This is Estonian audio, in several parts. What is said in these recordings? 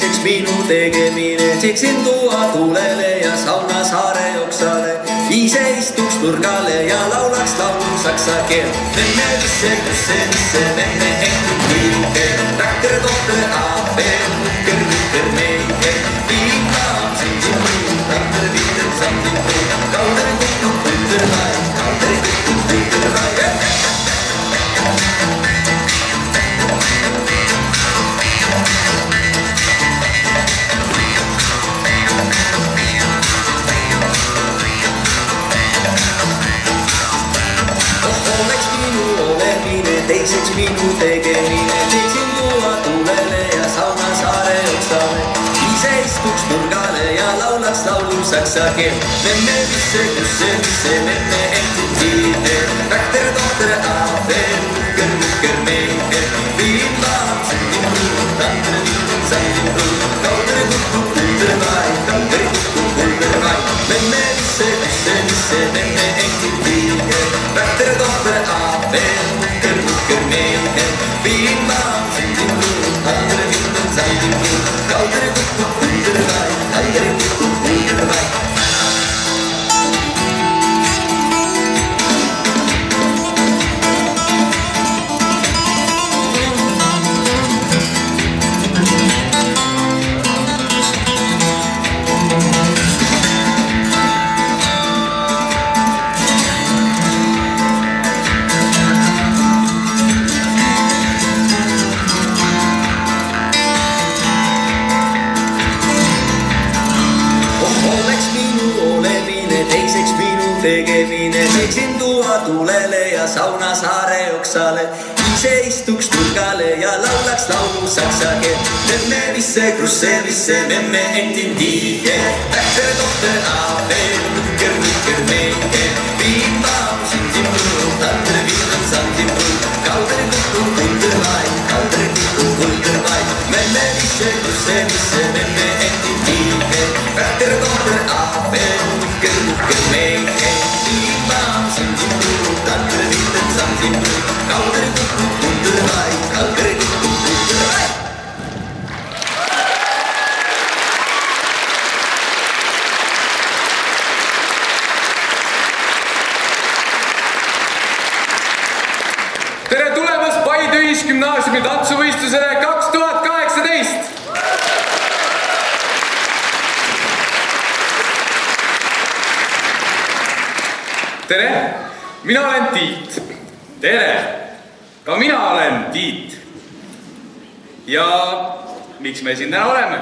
teiseks minu tegemine. Tseksin tuua tuulele ja sauna saare oksale. Ise istuks nurgale ja laulaks laulu saksa keel. Menne visse, menne ehtud kiiruke. Traktor, tohter, aabel, nukker, meike. Viimam, sindimu, traktor, viiter, sandimu. Kauder, kukku, kulder, vai, kauder, kukku, kulder, vai. Teiseks minu tegemine. Teeksin tuua tuulele ja sauna saare oksale. Ise istuks nurgale ja laulaks laulu saksa keel. Menne visse, kusse, menne ehtud kiide. Traktor, tohter, aabel, nukker, meike. Viimam, sindimu, traktor, viiter, sandimu. Kauder, kukku, kulder, vai, kauder, kukku, kulder, vai. Menne visse, menne ehtud kiide. Traktor, tohter, aabel, nukker, meike. Viimam, sindimu, traktor, viiter, sandimu. Kauder, kukku, kulder, vai, kauder, kukku, kulder, vai. Tegemine. Teeksin tuua tuulele ja sauna saare oksale. Ise istuks nurgale ja laulaks laulu saksa keel. Memme visse, krusse, memme ehtin tiige. Traktor, tohter, aabel, nukker, meike. Viimam, sindimu, traktor, viiter, sandimu. Kauder, kukku, kulder, vai, kauder, kukku, kulder, vai. Memme visse, krusse, memme ehtin tiige. Traktor, tohter, aabel, nukker, meike. Viimam, sindimu, traktor, viiter, sandimu. Kauder, kukku, kulder, vai, kauder, kukku, kulder, vai. Tere tulemast Paide Ühisgümnaasiumi tantsuvõistlusele 2018! Tere, mina olen Tiit. Tere, ka mina olen Tiit. Ja miks me siin täna oleme?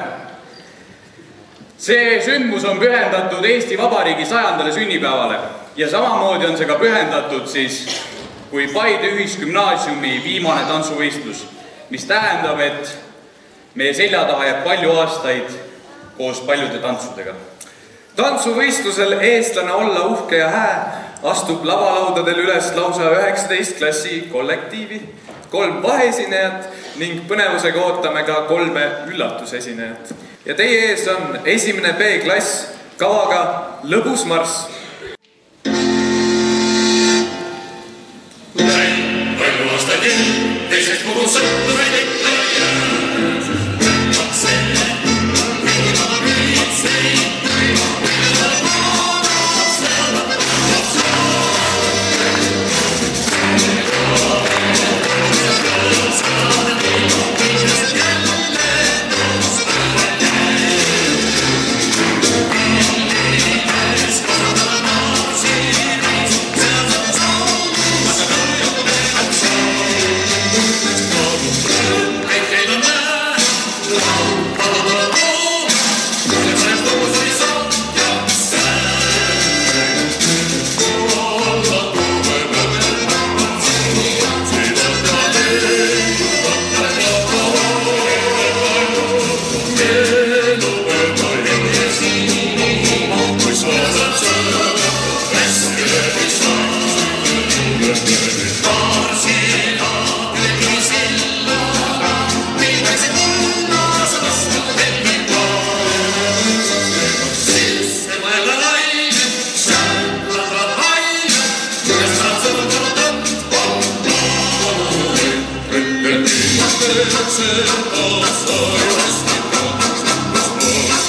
See sündmus on pühendatud Eesti Vabariigi 100. sünnipäevale ja samamoodi on see ka pühendatud siis kui Paide Ühisgümnaasiumi viimane tantsuvõistlus, mis tähendab, et meie selja taha jääb palju aastaid koos paljude tantsudega. Tantsuvõistlusel eestlane olla uhke ja hää astub lavalaudadel üles lausa 19 klassi kollektiivi, 3 vaheesinejat ning põnevusega ootame ka 3 üllatusesinejat. Ja teie ees on esimene B-klass kavaga Lõbus marss. Teiseks kogu sõptureid ikka jääd. Matsele, riigimaa viitseid,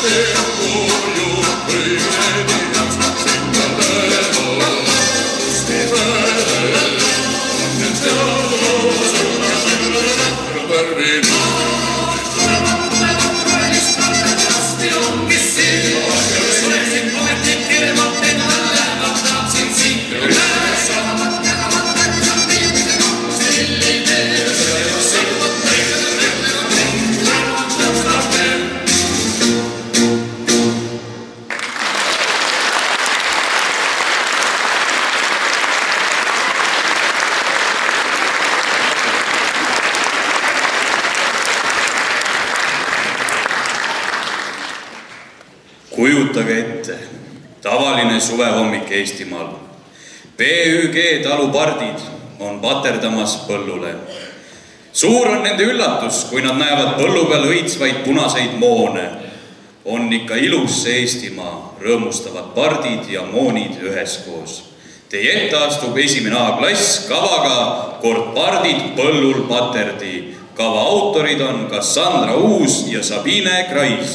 Kujutage ette, tavaline suvehommik Eestimaal. PÜG talupardid on paterdamas põllule. Suur on nende üllatus, kui nad näevad põllu peal õitsvaid punaseid moone. On ikka ilus see Eestimaa, rõõmustavad pardid ja moonid üheskoos. Teie ette astub esimene A-klass kavaga Kord pardid põllul paterdi. Kava autorid on Cassandra Uus ja Sabine Krais.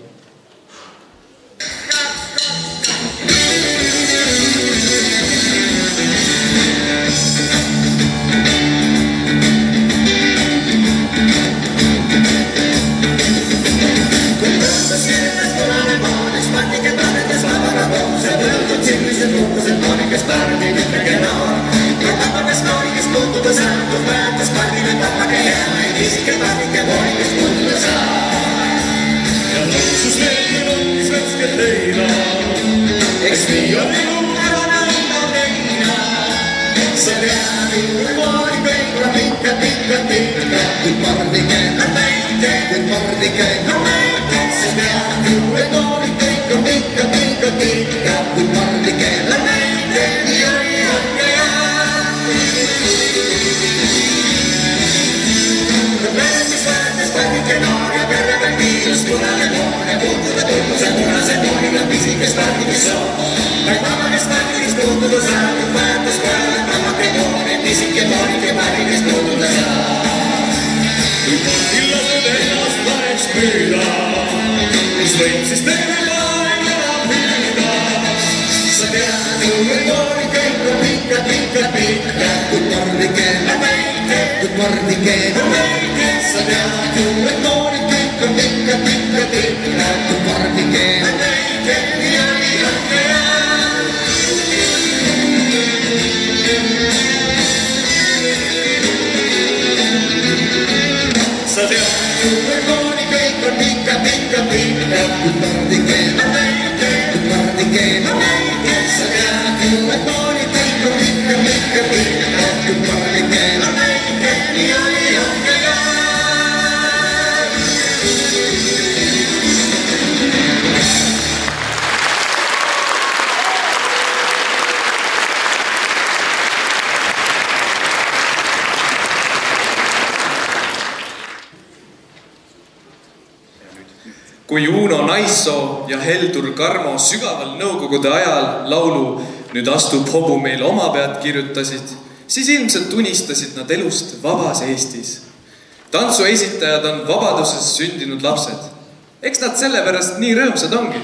Kui Uno Naissoo ja Heldur Karmo sügaval nõukogude ajal laulu "Nüüd astub hobu meil oma pead" kirjutasid, siis ilmselt unistasid nad elust vabas Eestis. Tantsu esitajad on vabaduses sündinud lapsed. Eks nad sellepärast nii rõõmsad ongi.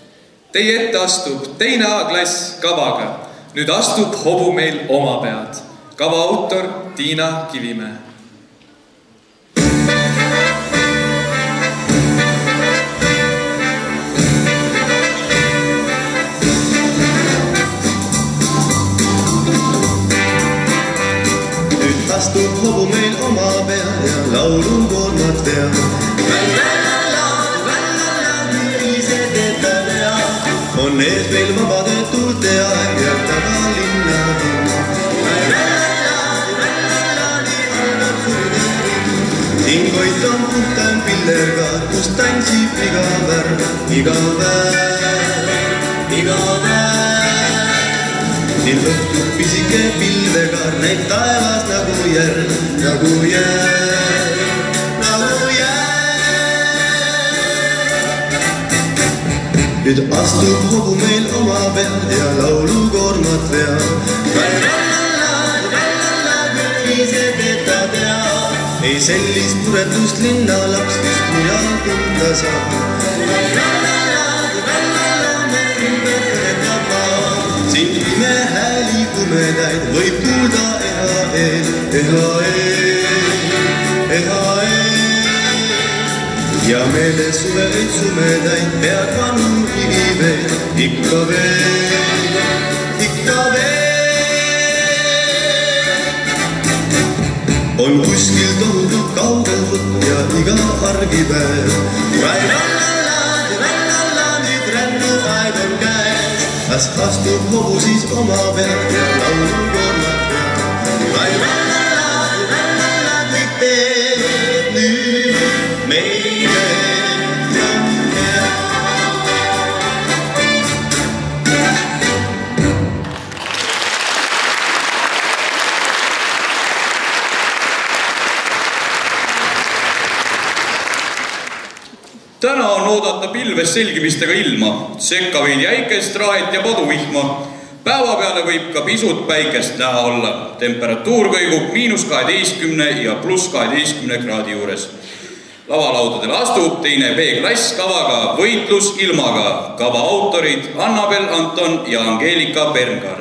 Teie ette astub teine A-klass kavaga "Nüüd astub hobu meil oma pead". Kava autor Tiina Kivimäe. Astub hobu meil oma peal ja laulu koormad veab. Millise teeta veab, on ees meil vabade tuulte aeg ja taga linna hingoid on puhtam pillergaar, kus tantsib iga värv, iga värv, iga värv. Siin lõhtub pisike pilvekaar, näib taevas nagu järg, nagu järg, nagu järg. Nüüd astub hobu meil oma peal ja laulu koormad veab. Millise teeta teab, ei sellist muretust linna laps, mis mujal tunda saab. Siin pime hääli kumedaid võib kuulda EHE-l, ja meile suveid sumedaid pead vanu higi veel, ikka veel, ikka veel. On kuskil tohutult kaugel võtt ja iga argipäev. Nüüd rännuaeg on käes, kas astub hobu siis oma pealt ja laulu korrad peal. Kõik teeb nüüd meile jääb. Täna on oodata pilves selgimistega ilma, sekka veidi äikest, rahet ja paduvihma. Päeva peale võib ka pisut päikest näha olla. Temperatuur kõigub -12 ja +12 kraadi juures. Lavalaudadele astub teine B-klass kavaga Võitlus ilmaga. Kava autorid Annabel Anton ja Angeelika Berngard.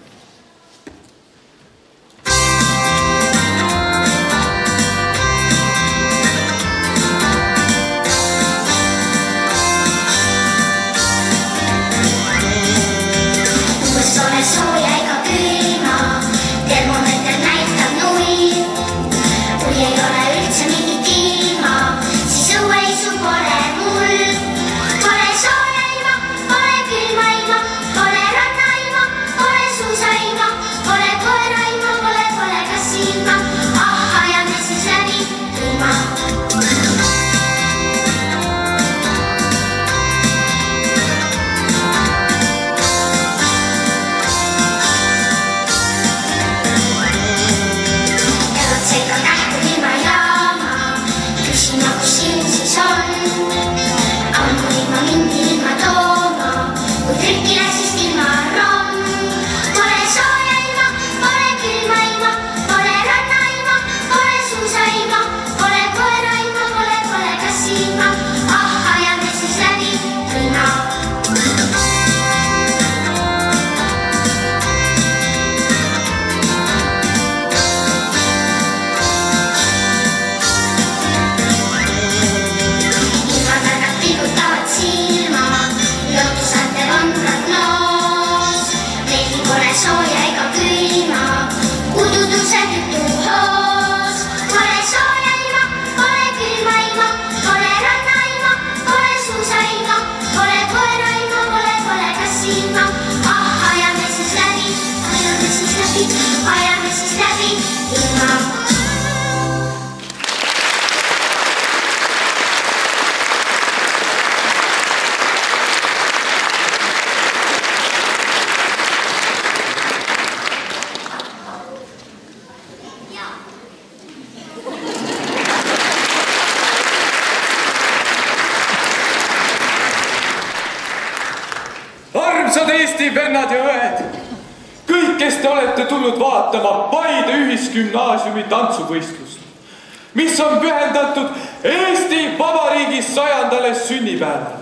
Armsad Eesti vennad ja õed! Kõik, kes te olete tulnud vaatama Paide Ühisgümnaasiumi tantsuvõistlust, mis on pühendatud Eesti Vabariigi 100. sünnipäevale.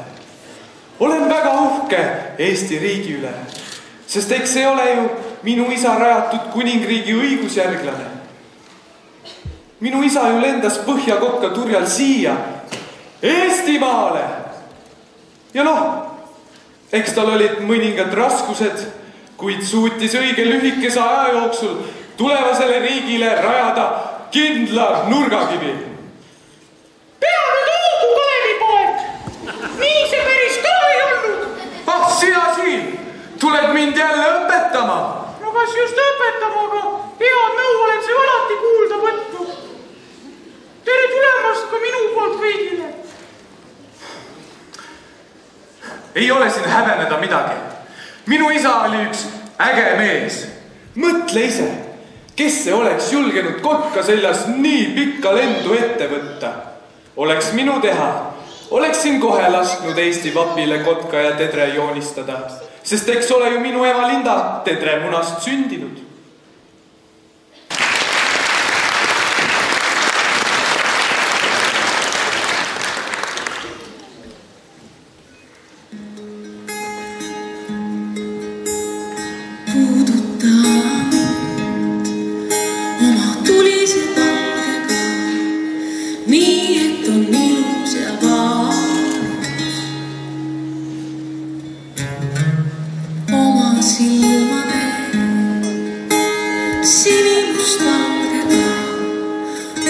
Olen väga uhke Eesti riigi üle, sest eks ei ole ju minu isa rajatud kuningriigi õigusjärglane. Minu isa ju lendas Põhjakokka turjal siia, Eestimaale. Ja eks tal olid mõningad raskused, kuid suutis õige lühikese aja jooksul tulevasele riigile rajada kindla nurgakivi. Pea nüüd hoogu, Kalevipoeg! Nii see päris ka ei olnud! Sina siin! Tuled mind jälle õpetama! No kas just õpetama, aga head nõu olen see alati kuulda võtnud. Tere tulemast ka minu poolt kõigile! Ei ole siin häbeneda midagi. Minu isa oli üks äge mees. Mõtle ise, kes see oleks julgenud Kotka seljas nii pikka lendu ette võtta. Oleks minu teha. Oleksin kohe lasknud Eesti vapile Kotka ja Tedre joonistada, sest eks ole ju minu ema Linda Tedre munast sündinud.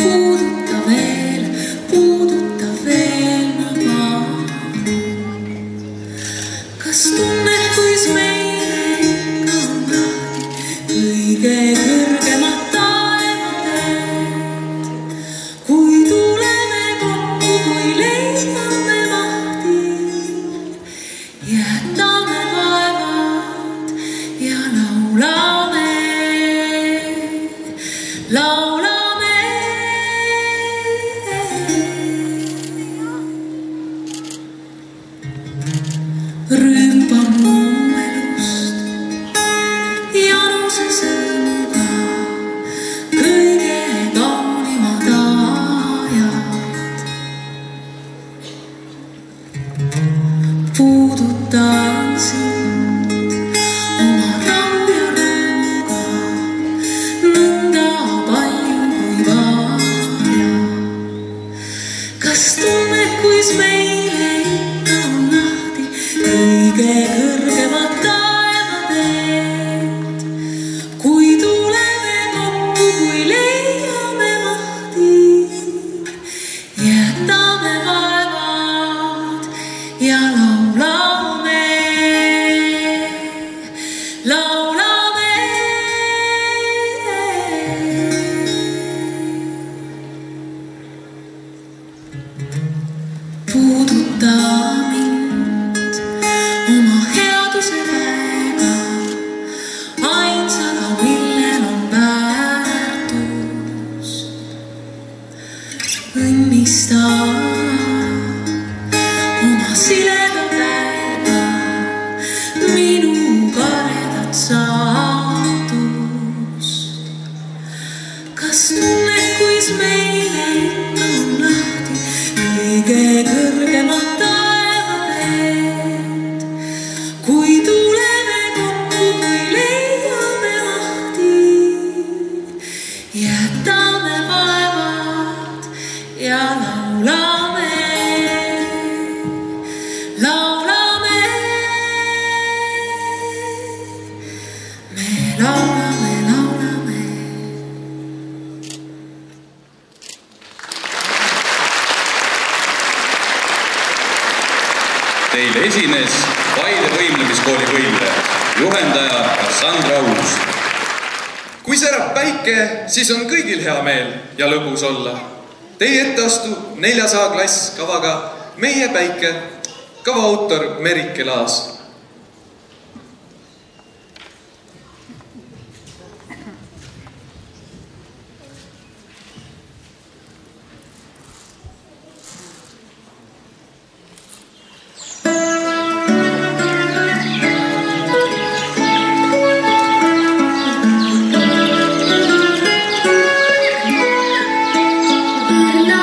puuduta veel ma vaan. Kas tunned, kuis meile ikka on lahti kõige kõrgemad taevateed? Kui tuleme kokku, kui leiame mahti, jätame vaevad ja laulame, laulame. Rüüpa mu elust januse sõnuga kõige kaunimad ajad. Puudutan sind oma rahu ja rõõmuga nõnda palju kui vaja. Kas tunned, kuis meile ikka on lahti kõige kõrgemad taevateed? Kui tuleme kokku, kui leiame mahti, jätame vaevad ja laulame, laulame. Puuduta mind oma headuse väega, ainsaga, millel on väärtus. Õnnista oma sileda käega minu karedat saatust. Kas tunned, kuis meile ikka on lahti kõige kõrgemad taevateed? Kui tuleme kokku, kui leiame mahti, jätame vaevad ja laulame, laulame. Me laulame, laulame. Teile esines Paide võimlemiskooli võimleja, juhendaja Kassandra Uus. Kui särab päike, siis on kõigil hea meel ja lõbus olla. Teie ette astub 400 klass kavaga Meie päike, kava autor Merike Laas.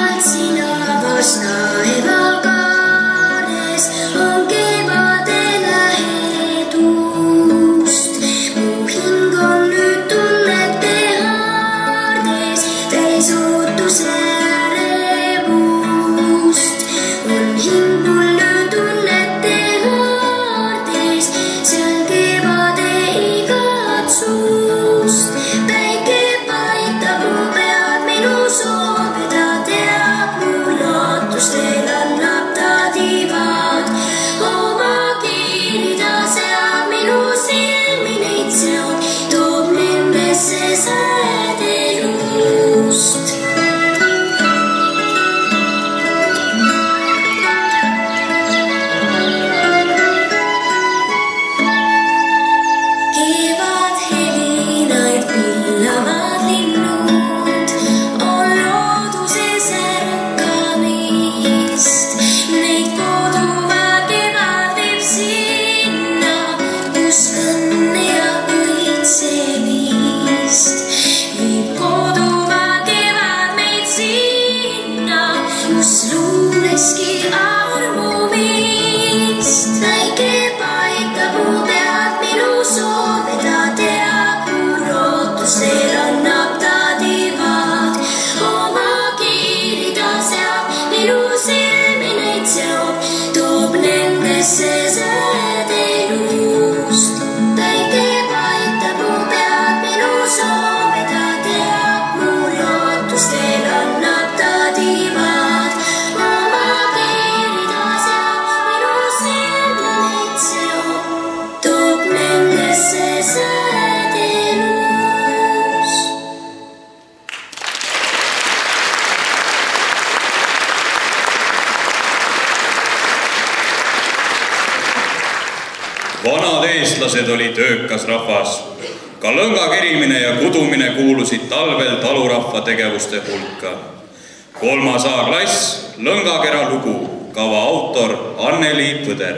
Sina vasta evakaares on kevadel vanad eestlased oli töökas rahvas. Ka lõnga kerimine ja kudumine kuulusid talvel talurahva tegevuste hulka. 3. A-klass, lõngakera lugu, kava autor Anneli Põder.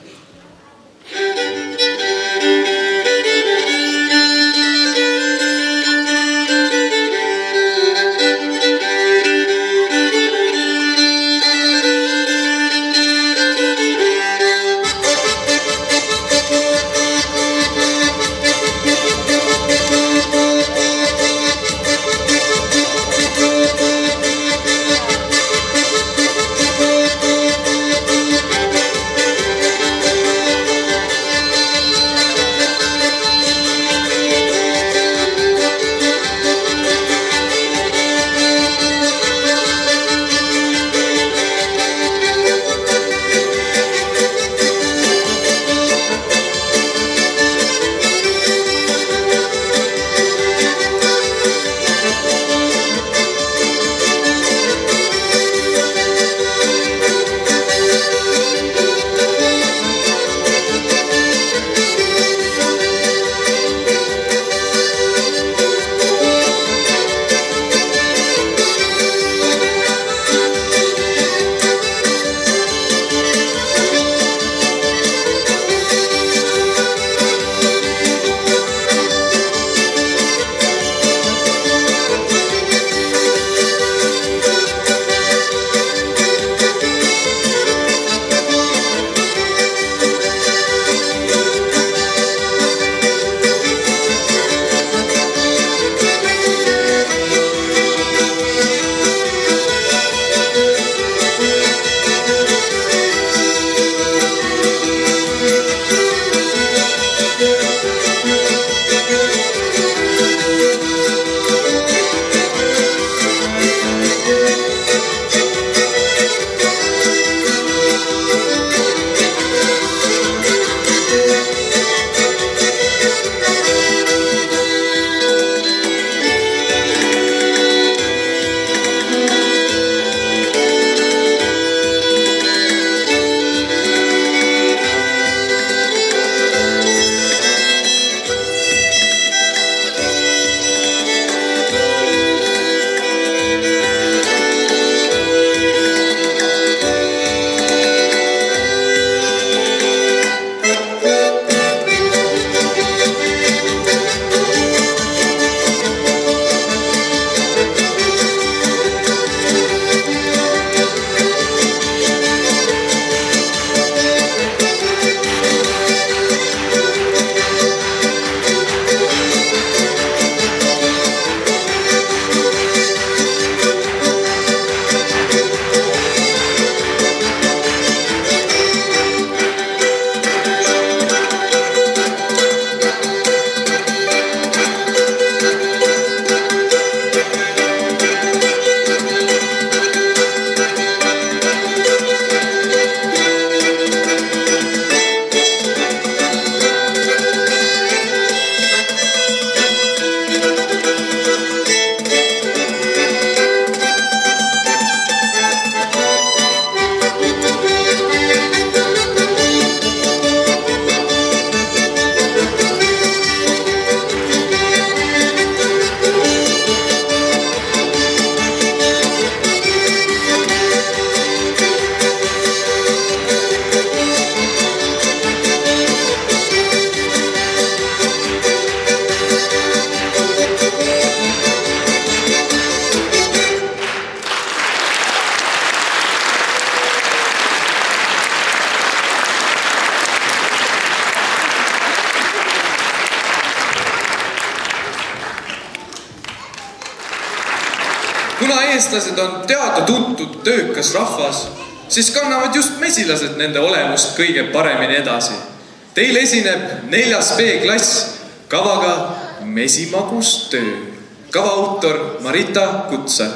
Kuna eestlased on teada-tuntud töökas rahvas, siis kannavad just mesilased nende olemust kõige paremini edasi. Teil esineb 4. B-klass kavaga Mesimagus töö. Kava autor Marita Kutsar.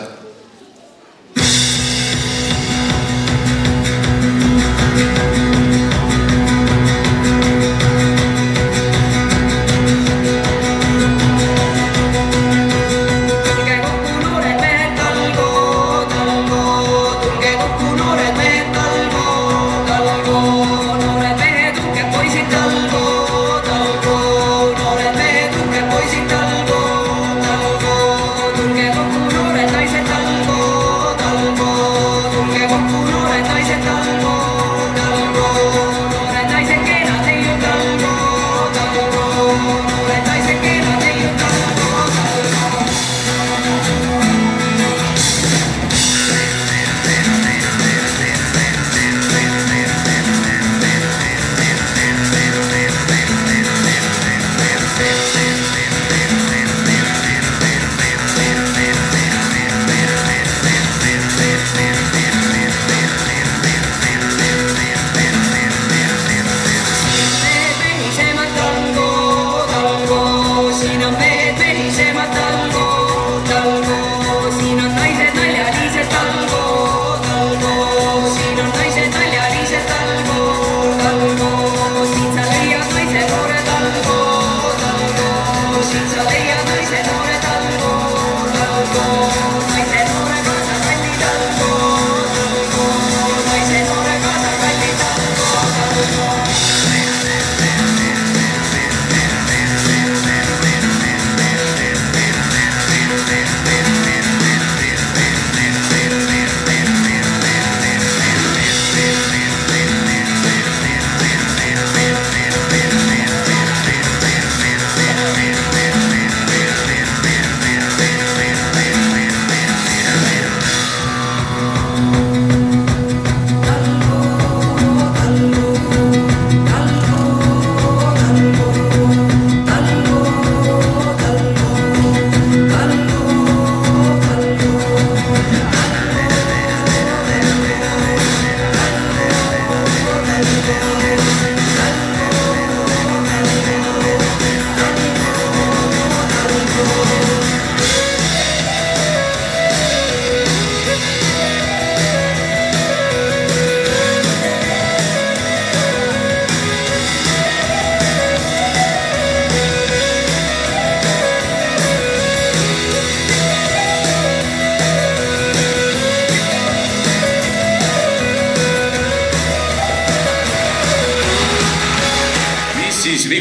Talgo, noored mehed, uhked poisid talgo.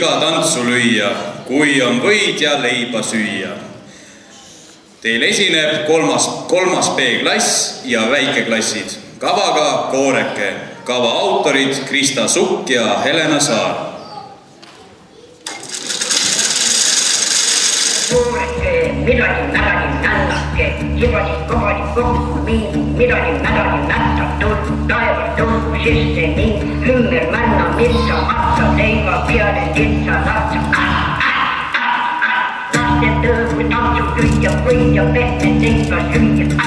iga tantsu lüüa, kui on võid ja leiba süüa. Teil esineb kolmas B-klass ja väikeklassid. Kavaga Kooreke, kava autorid Krista Sukk ja Helena Saar. Kooreke, midagi nädalin nännake, sibasid kohalik kokku mind, midagi nädalin nättab tulnud, taevas tulnud sisse mind, ümber männa mitsa, matsa leiva peale litsa natsa. Lasten tõõgu tantsu lüüa, võid ja pehme leiva süüa.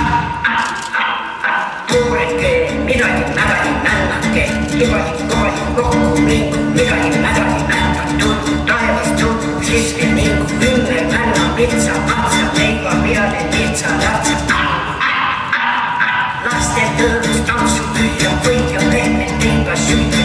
Kooreke, midagi nädalin nännake, sibasid kohalik kokku mind, midagi nädalin nättab tulnud, taevas tulnud sisse mind, ümber männa mitsa, matsa leiva peale litsa natsa. Lasten tõõgu tantsu lüüa, võid ja pehme leiva süüa.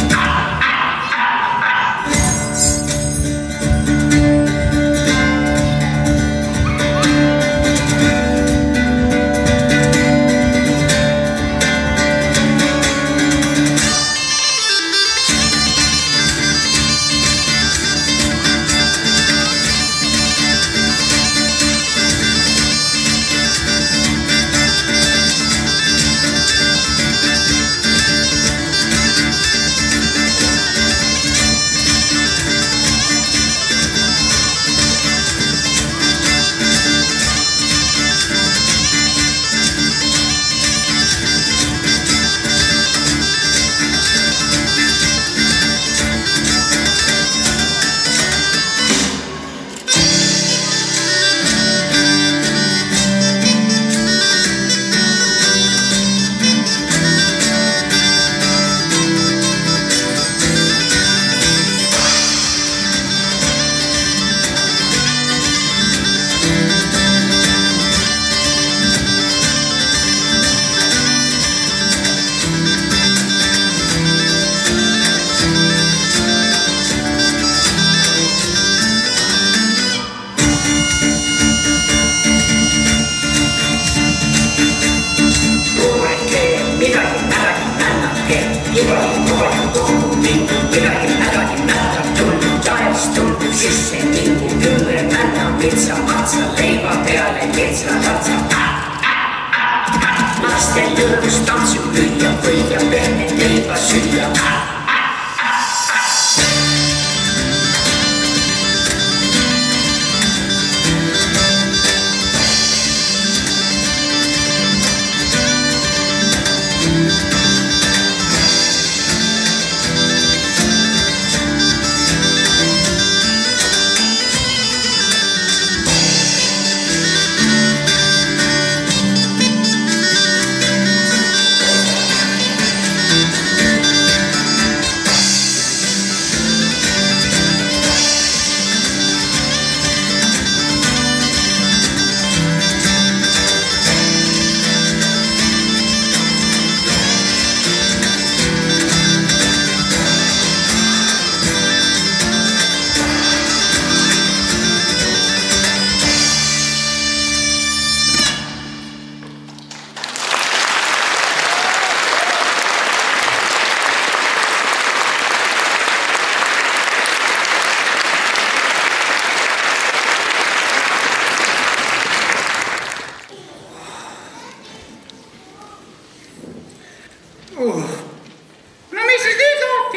No mis siis nüüd looti?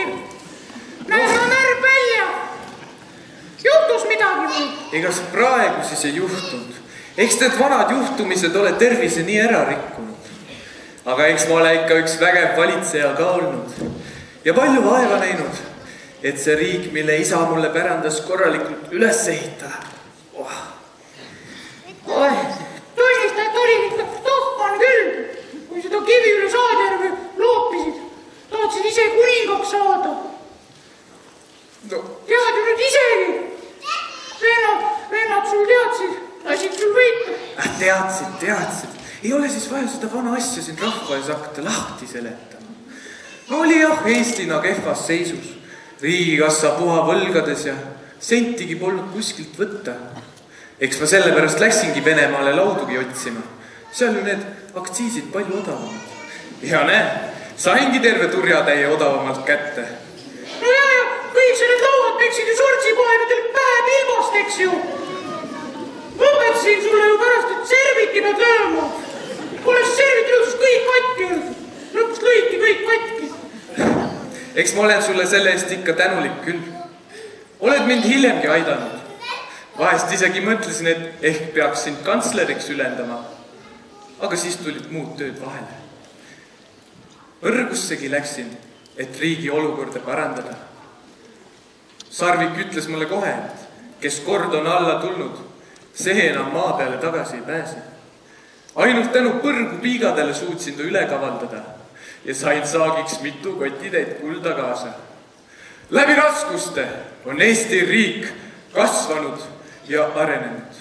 Näed, ma närb välja. Juhtus midagi või? Egas praegu siis ei juhtunud. Eks need vanad juhtumised ole tervise nii ära rikkunud. Aga eks ma ole ikka üks vägev valitseja ka olnud. Ja palju vaeva näinud, et see riik, mille isa mulle pärandas korralikult üles ehitada. Tunnista, et oli ikka tohman küll. Kui seda kivi üle Saadjärve loopisid, tahtsid ise kuningaks saada. No. Tead ju nüüd isegi. Vennad sul teadsid, lasid sul võita. Teadsid. Ei ole siis vaja seda vana asja siin rahva ees hakata lahti seletama. No oli jah Eestina kehvas seisus. Riigikassa puha võlgades ja sentigi polnud kuskilt võtta. Eks ma sellepärast läksingi Venemaale laudugi otsima. Seal ju need aktsiisid palju odavamad. Ja näe, saingi terve turjatäie odavamalt kätte. No ja, kõik see need lauad läksid ju sortsipoegadel päev ilmast, eks ju. Õpetasin sulle ju pärast, et serviti pead lööma. Olles servit lõudus kõik katki olnud. Lõpus lõiti kõik katki. Eks ma olen sulle selle eest ikka tänulik küll. Oled mind hiljemgi aidanud. Vahest isegi mõtlesin, et ehk peaks sind kantsleriks ülendama. Aga siis tulid muud tööd vahele. Õrgussegi läksin, et riigi olukorda parandada. Sarvik ütles mulle kohe, et kes kord on alla tulnud, see enam maa peale tagasi ei pääse. Ainult tänu põrgu piigadele suutsin ta üle kavaldada ja sain saagiks mitu kotitäit kulda kaasa. Läbi raskuste on Eesti riik kasvanud ja arenenud.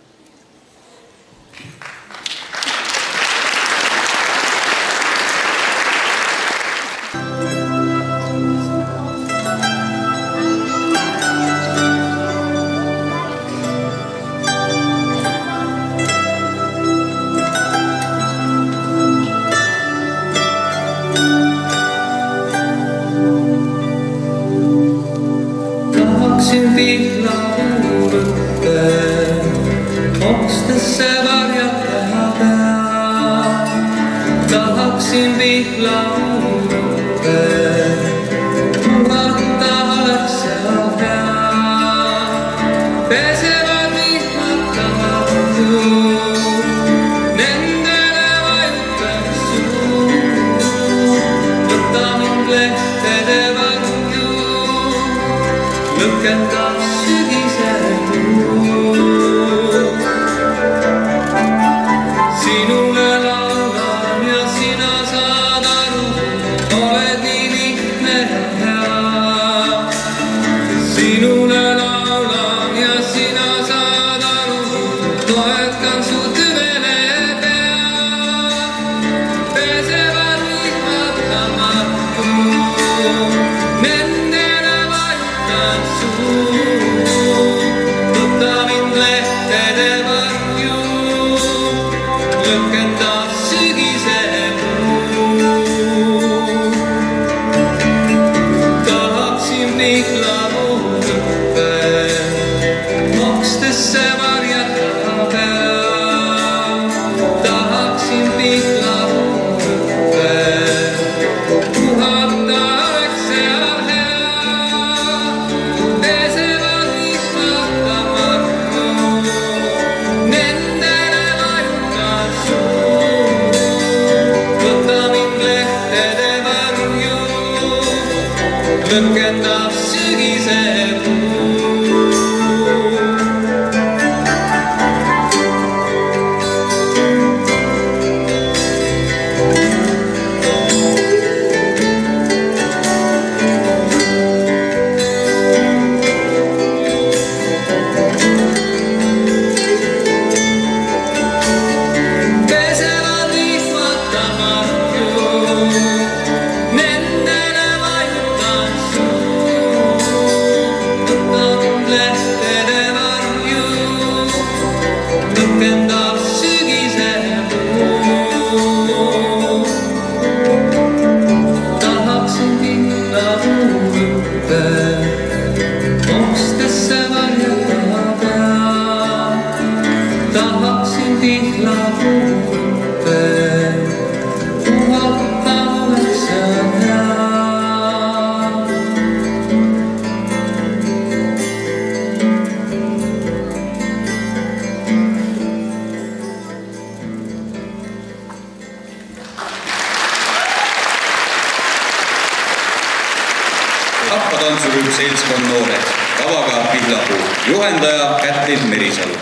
Rahvatantsurühm Seltskond noored, kavaga Pihlapuu, juhendaja Kätlin Merisalu.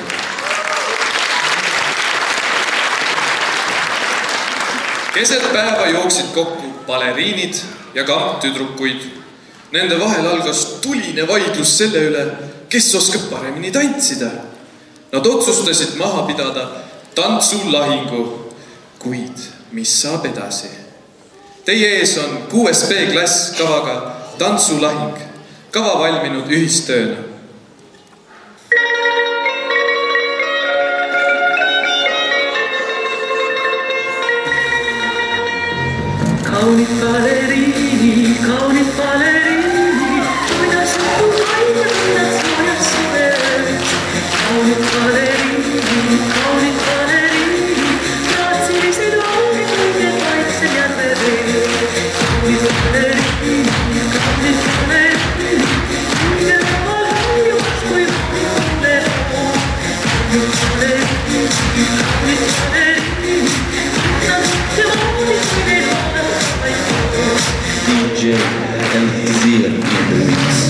Keset päeva jooksid kokku baleriinid ja kamptüdrukuid. Nende vahel algas tuline vaidlus selle üle, kes oskab paremini tantsida. Nad otsustasid maha pidada tantsulahingu, kuid mis saab edasi? Teie ees on 6B klass kavaga Tantsulahing, kava valminud ühistööna. Kaunid baleriini, kuidas tu DJ Elisier in the mix.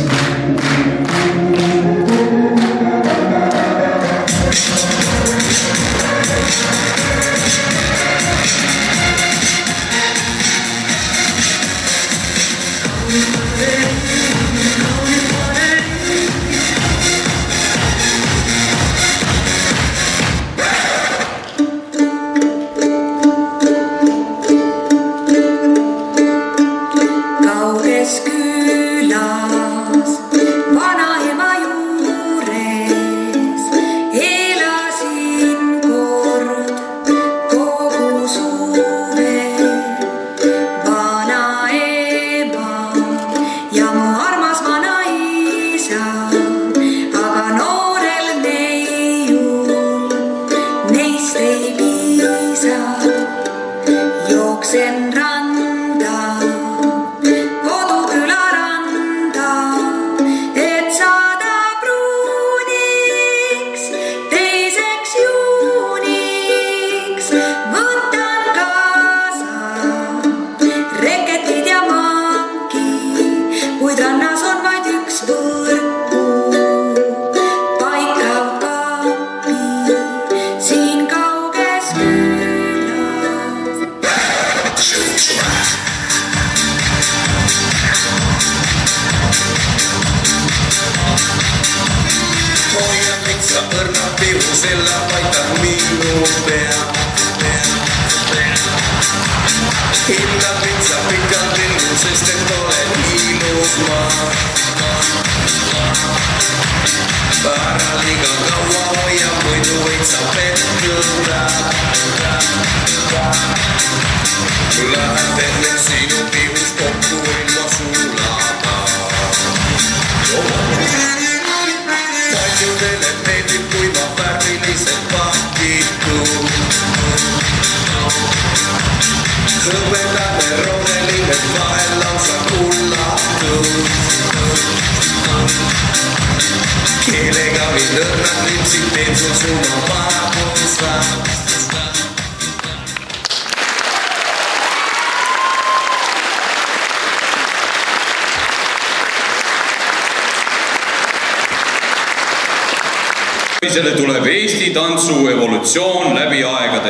Tuleb Eesti tantsu evolutsioon läbi aegade.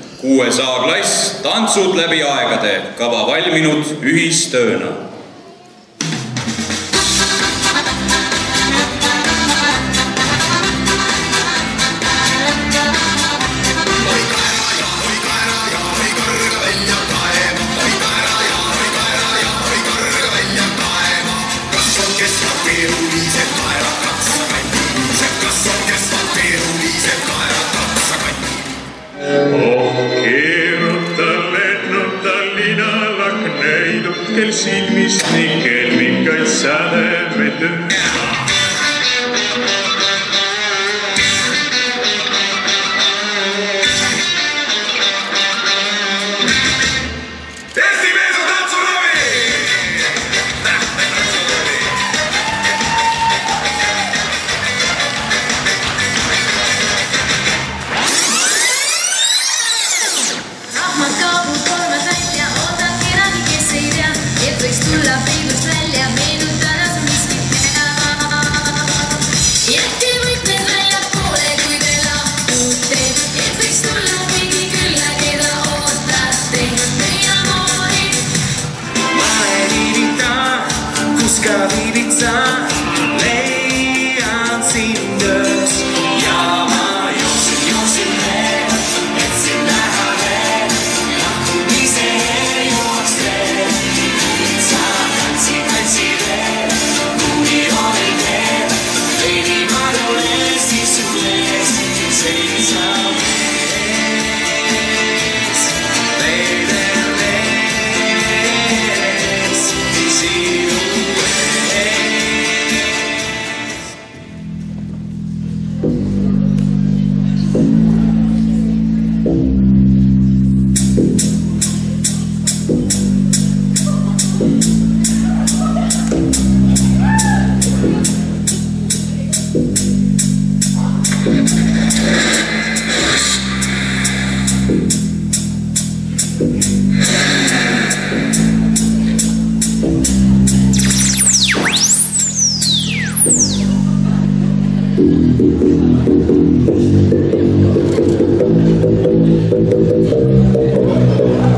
6A klass, tantsud läbi aegade, kava valminud ühistööna. Kel silmist ning kelmikaid sädemed Eesti mees on tantsulevi! Rahmad kaabud kolmad välja, oodan kedagi, kes ei tea, et võiks tulla peidust välja, meenutada su miskit enam.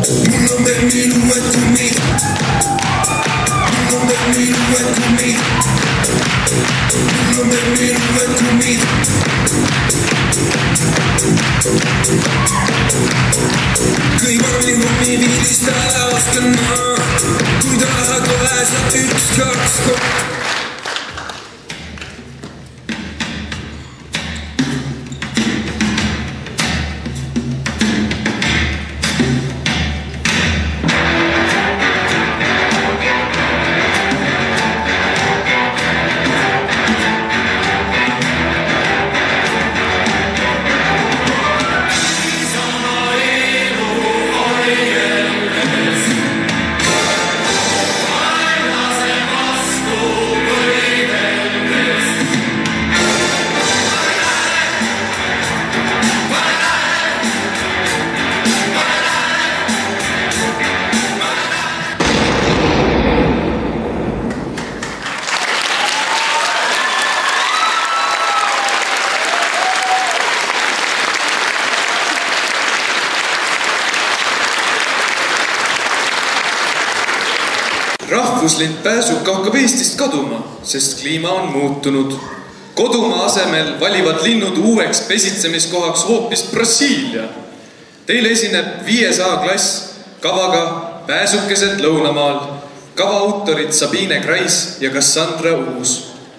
Rahvuslind pääsuka hakkab Eestist kaduma, sest kliima on muutunud. Kodumaa asemel valivad linnud uueks pesitsemiskohaks hoopis Brasiilia. Teile esineb 5A klass kavaga Pääsukesed Lõunamaal. Kava autorid Sabine Krais ja Cassandra Uus.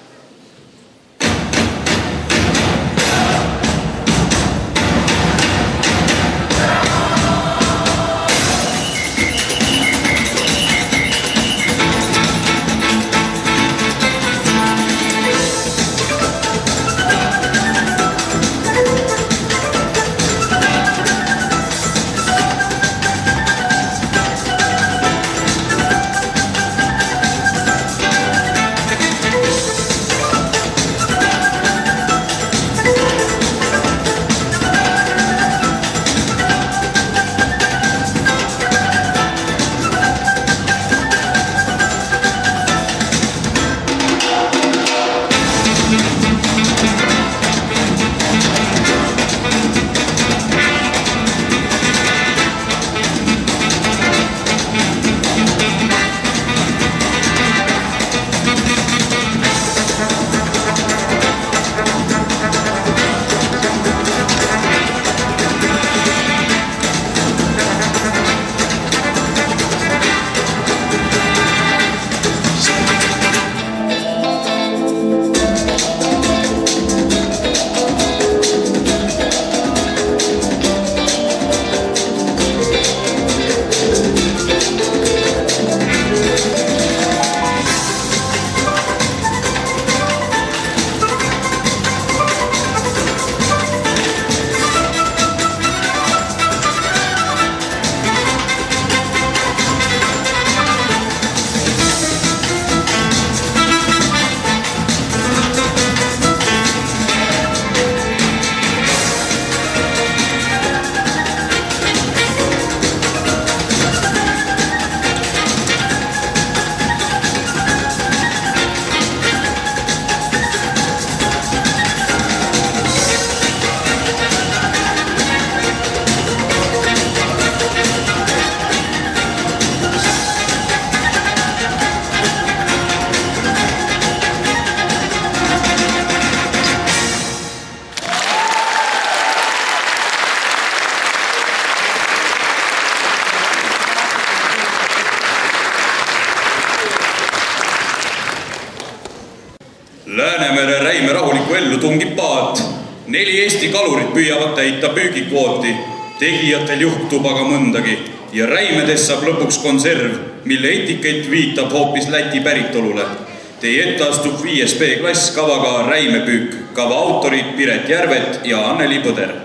Läänemere Räime rahuliku ellu tungib paat. 4 Eesti kalurit püüavad täita püügikvooti. Tegijatel juhtub aga mõndagi ja Räimedes saab lõpuks konserv, mille etikett viitab hoopis Läti päritolule. Teie ette astub 5B klass kavaga Räimepüük. Kava autorid Piret Järvet ja Anneli Põder.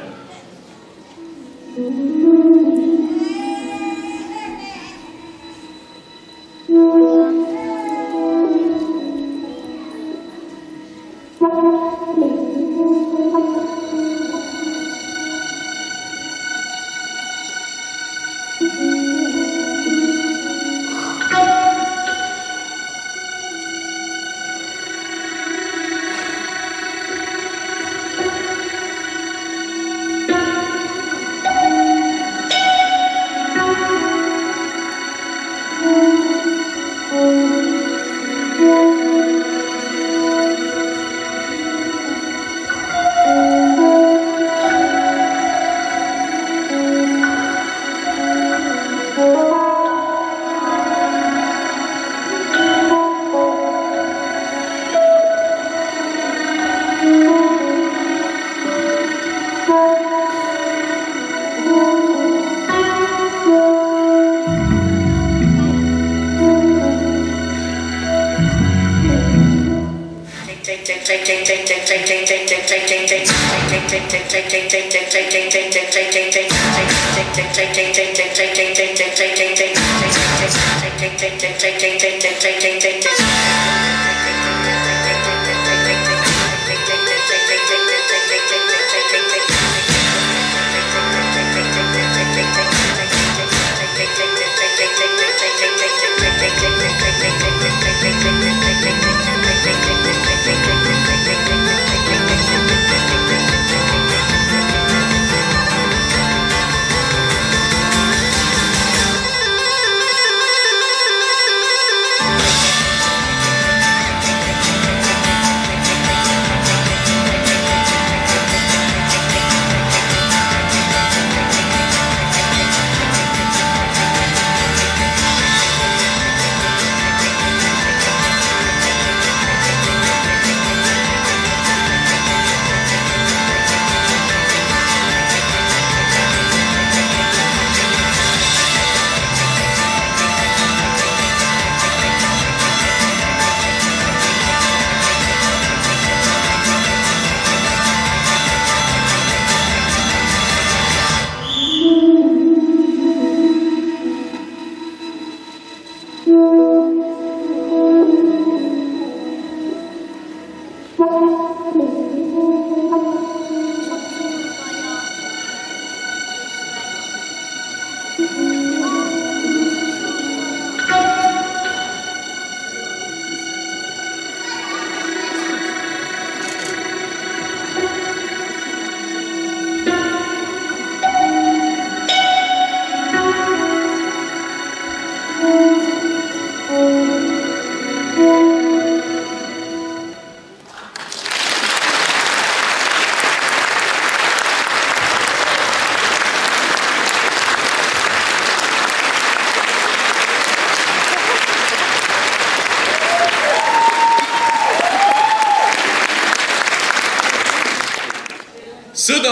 Sõda,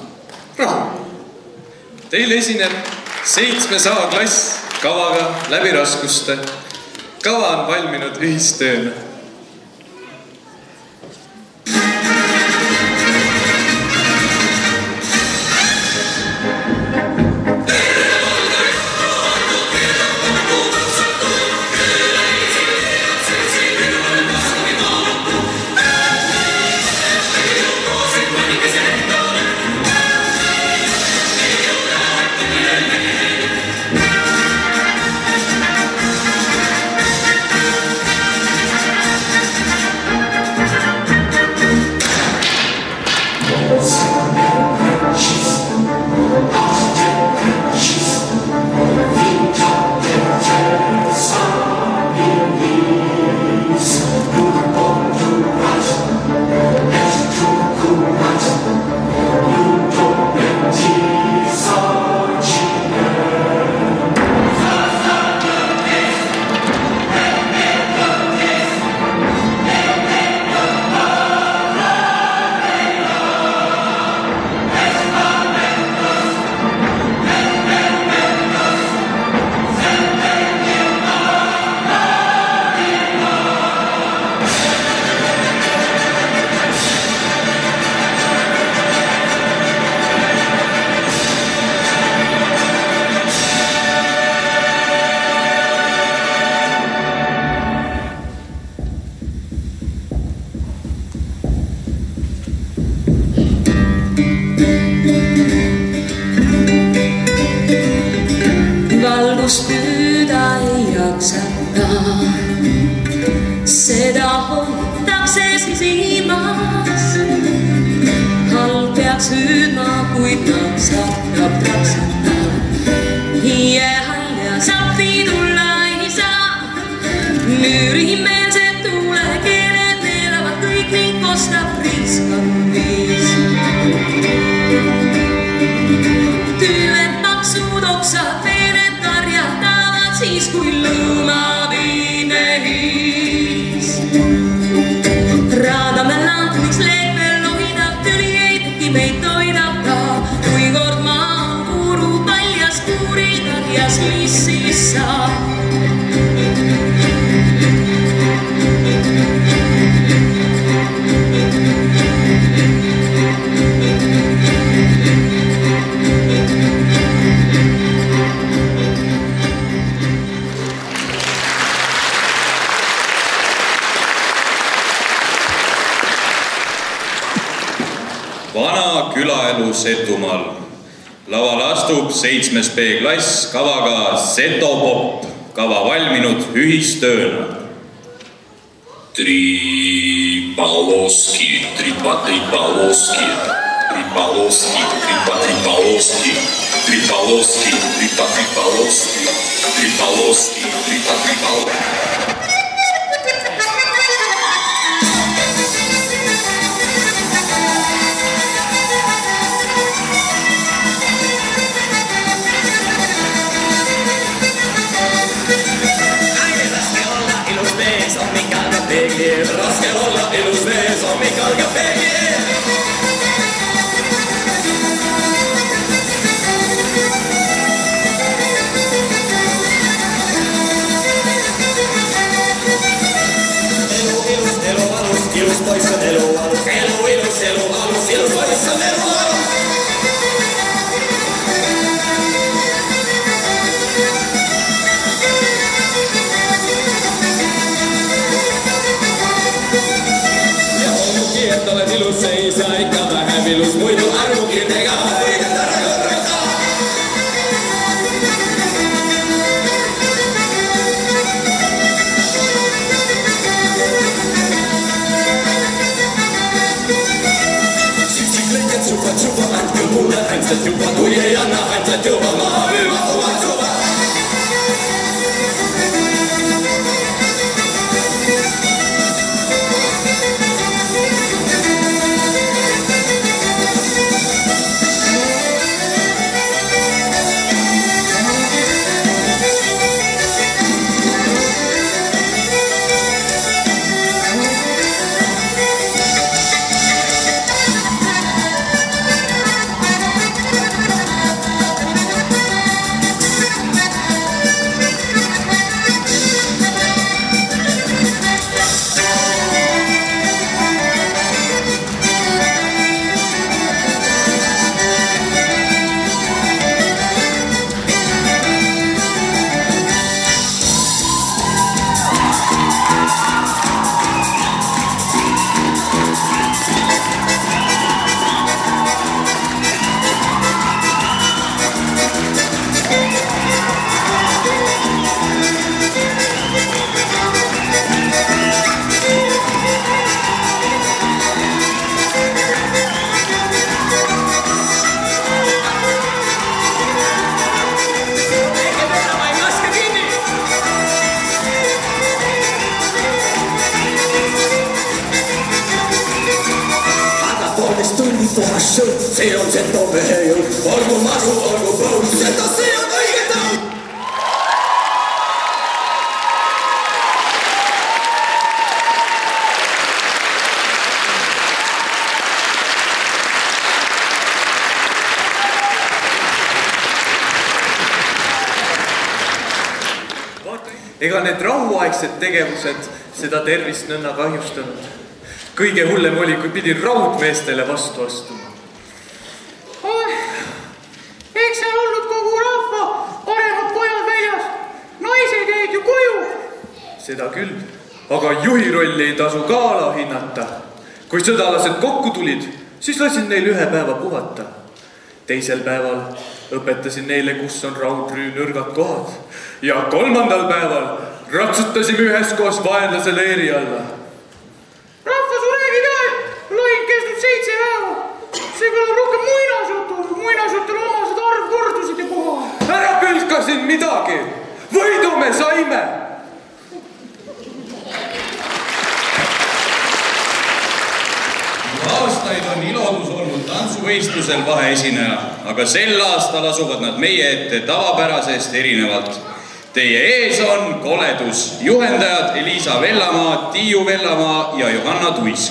rahu. Teil esineb 7A klass kavaga läbi raskuste. Kava on valminud ühistööna. Püüda ei jaksata, seda hoitakse siis ilmas. Halb peaks hüüdma, kuid taksata. Hiie halja sappi tulla ei saa. Müürimeelsed tuulekeeled neelavad kõik ning kostab priiskab viis. Tüüed maksud oksad veered karjatavad siis, kui lõõma viine hiis. Raadame lampiks leepel lohidab, tüli ei teki meid toidab ka. Kui kord maa on puuru paljas puuritadjas, mis siis saab? külaelu Setumaal. Lavale astub 7. B klass kavaga Setopop, kava valminud ühistööna. Tripaloski, tripaloski, tripaloski, tripaloski, tripaloski, tripaloski, tripaloski, tripaloski. Raske olla ilus mees, hommik algab peegi. Elu ilus, elu alus, ilus poiss on elu alus. Elu ilus, elu alus, ilus poiss on elu alus. Et oled ilus, ei saa ikka vähem ilus, muidu arvukirtega võidad ära korraga. Siksik lõikad supa, andke mulle hämsad juba, kui ei anna hämsad juba, maha müüma oma suva. See on Seto mehe jõud, olgu maru, olgu põud, Seto, see on õige tõud! Ega need rahuaegsed tegevused seda tervist nõnna kahjustanud. Kõige hullem oli, kui pidin raudmeestele vastu astuma. Eks seal olnud kogu rahva, paremad pojad väljas. Naised jäid ju koju. Seda küll, aga juhi rolli ei tasu ka alahinnata. Kui sõdalased kokku tulid, siis lasin neil 1 päeva puhata. Teisel päeval õpetasin neile, kus on raudrüü nõrgad kohad. Ja 3. päeval ratsutasime üheskoos vaenlase leeri alla. Rahva su räägid jah, lain kestnud 7 päeva. See kõlab rohkem muinasjutul. Muinasjutul omased arv kordusid ja puha. Ära pülkasin midagi. Võidu me saime. Aastaid on Ilodus olnud tantsuvõistlusel vaheesineja, aga sel aastal asuvad nad meie ette tavapärasest erinevalt. Teie ees on koledus. Juhendajad Elisa Vellamaa, Tiiu Vellamaa ja Johanna Tuisk.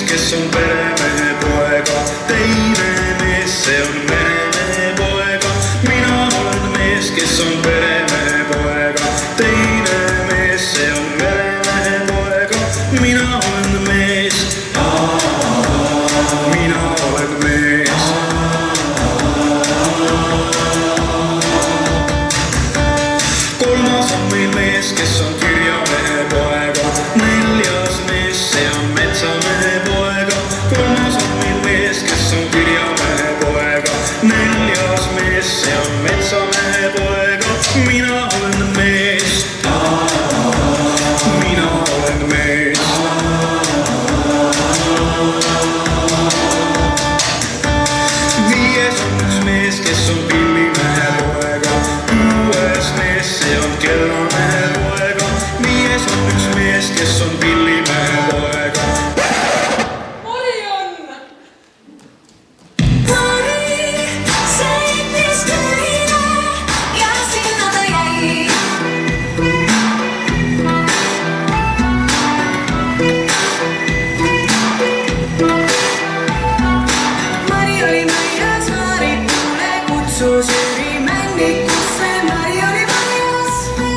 kes on peremehe poega, teine mees, see on meremehe poega. Mina olen mees, kes on peremehe poega, teine mees, see on meremehe poega. Mina olen mees, mina olen mees. Kolmas on meil mees, kes on kirjamehe poega, neljas mees, see on metsamehe poega. Kolmas on meil mees, kes on kirjamehe poega, neljas mees, see on metsamehe poega. Mina olen mees, mina olen mees. Viies on üks mees, kes on pillimehe poega, kuues mees, see on kellamehe poega. Viies on üks mees, kes on pillimehe poega. Marion! Mari sõitis köhile ja sinna ta jäi. Mari oli Maias, Mari tule kutsus Jüri männikusse. Mari oli Maias.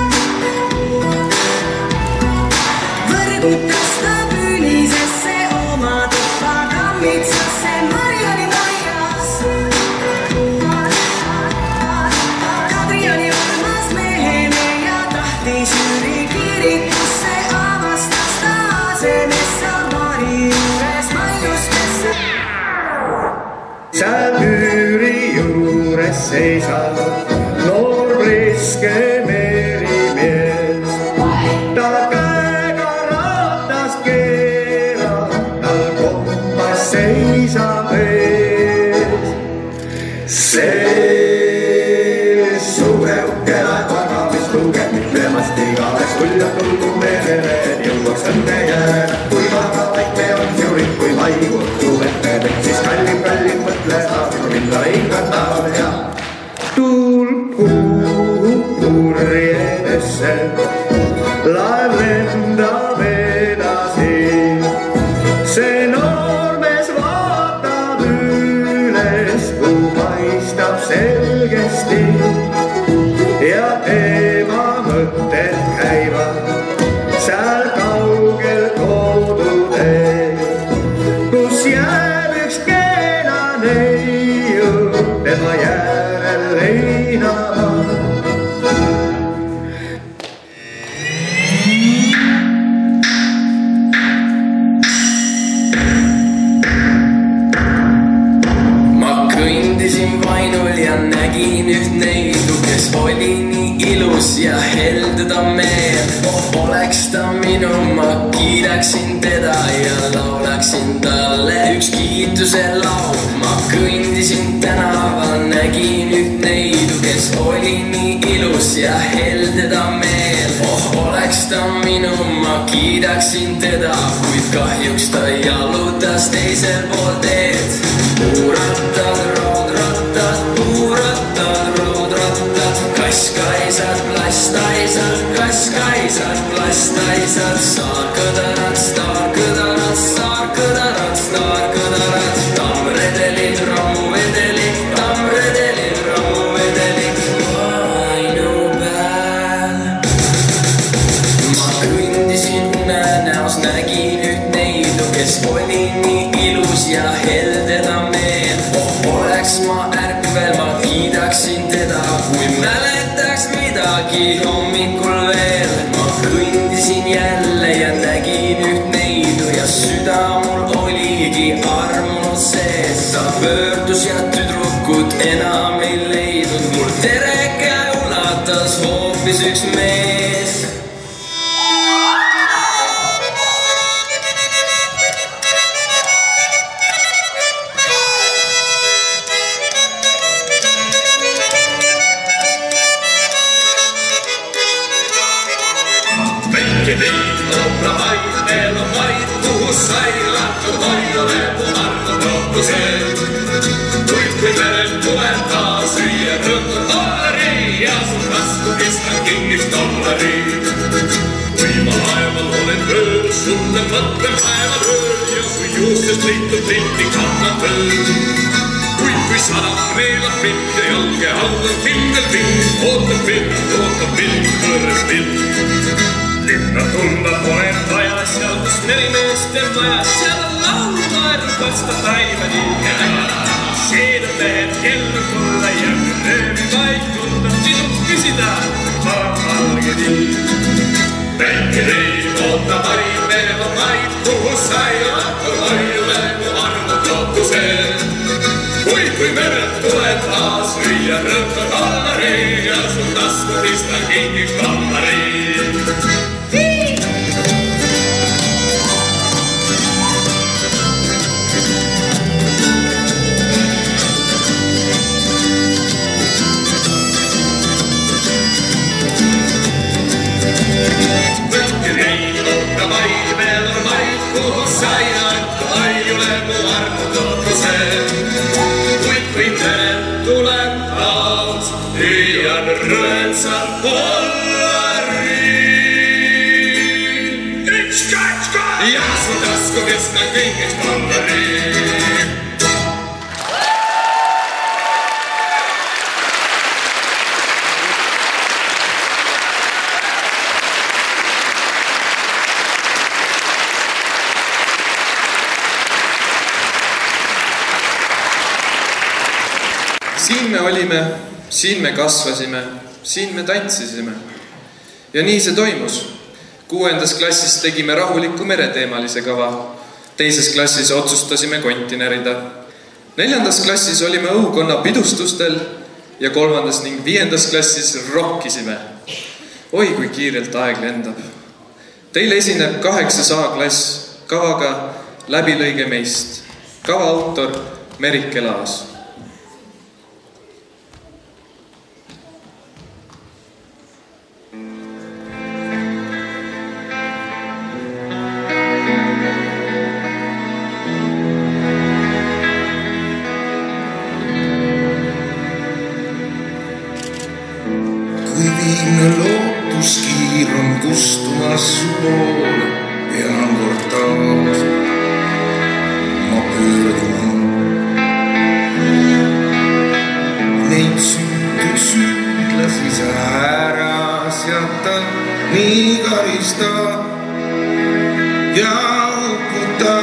Võrgutas ta püünisesse oma tuppa kammitsasse. Mari oli Maias. Kadri oli armas mehene ja tahtis Jüri kirikusse. Avastas ta asemessa Mari juures maiustesse. Seal Jüri juures seisab noor priske merimees. Ta käega ratast keerab, tal kompass seisab ees. See suure uhke laevaga, mis lugeb mitmemast igavest kuljatul, kui merele jõuaks õnne jääda. Kui väga väike on Jüri, kui maikuutu ette, siis kallim mõtleda, minna hingata ja tuul puhub purjedesse, laev lendab edasi. See noormees vaatab üles, kuu paistab selgesti ja tema mõtted käivad seal kaugel koduteel, kus jääb üks kena neiu tema järel leinama. Ma kõndisin vainul ja nägin üht neidu, kes oli nii ilus ja helde ta meel. Oleks ta minu, ma kiidaksin teda ja laulaksin talle üks kiituse laul. Ma kõndisin tänaval, nägin üht neidu, kes oli nii ilus ja helde ta meel. Oleks ta minu, ma kiidaksin teda, kuid kahjuks ta jalutas teisel pool teed. Puurattad, roodrattad, puurattad, roodrattad, kaskaisad, plastaisad, kaskaisad, plastaisad, staarkõdarad, staarkõdarad, staarkõdarad, staarkõdarad, tammredelid, rammuvedelid, tammredelid, rammuvedelid, ainupäev. Ma kõndisin unenäos, nägin üht neidu, kes oli nii ilus ja helde ta meel. Oleks ma ärkvel, ma kiidaksin teda, kui mäletaks midagi hommikul veel. Ma kõndisin jälle ja nägin üht neidu ja süda mul oligi armunud sees. Ta pöördus ja tüdrukut enam ei leidnud, mul tere käe ulatas hoopis üks mees. Väike teid, Kopla maid, meil on maid, kuhu sai lahtud hoiule, puharnud lootused. Kuid kui verel tuleb taas süüa rõõmud dollari ja sul tasku kestab kingis dollari. Kui ma laeval olen pöörd, sulle mõtlen päeval ööl ja su juustest leitud pilti kannan tööl. Kui sadab neelab mind ja jalge all on kindel pind, ootab pind, võõres pind. Linna tunda pole vaja, seal kus merimeeste maja, seal on laulvaer, kasta taimani ja näha. Siin on mehed kellu tulla ja röömi vaid tunda, sinult küsida, valge nii. Päike teid ootab hari, veel on maid, kuhu sai lahku hoiule, mu armud lootused. Kui meret tuleb taas lüüa rõõmta kallari ja su tasku istan kingiks kallari. Rõõmsal kollari. Üks-kaks-ka! Ja su tasku kestan kõigeks kollari. Siin me olime, siin me kasvasime, siin me tantsisime. Ja nii see toimus. 6. klassis tegime rahuliku mereteemalise kava. 2. klassis otsustasime konti närida. 4. klassis olime õukonna pidustustel ja 3. ning 5. klassis rokkisime. Oi, kui kiirelt aeg lendab. Teile esineb 8 A-klass kavaga Läbilõige meist. Kava autor Merike Laas. Lootuskiir on kustumas su poole, pean kord taas ma pöörduma. Neid süütud süüdlasi sa ära seata, nii karista ja uputa.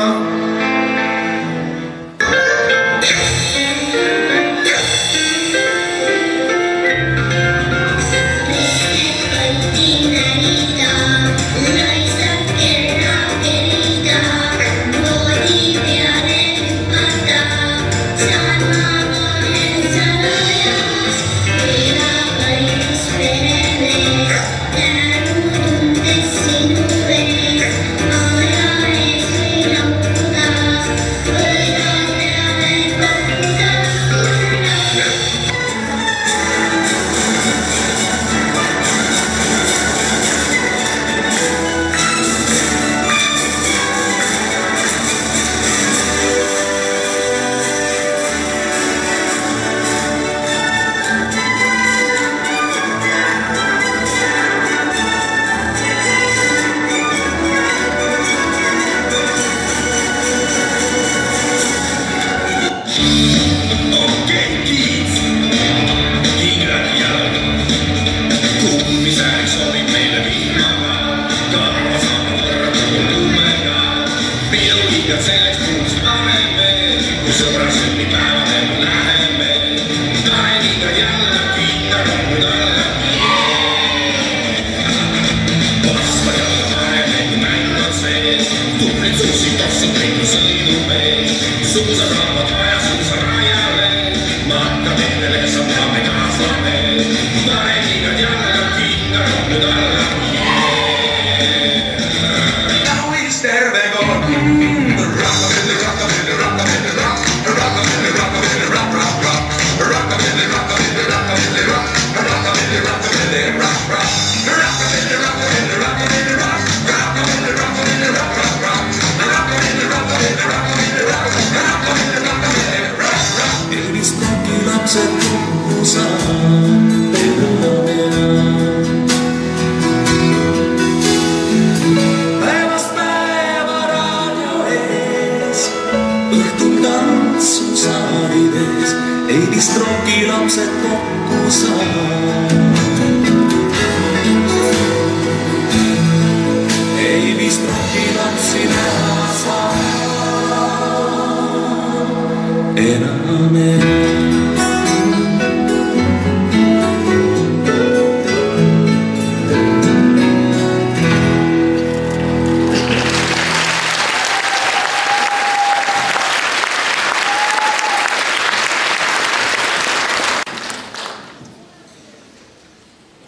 Oh, yeah.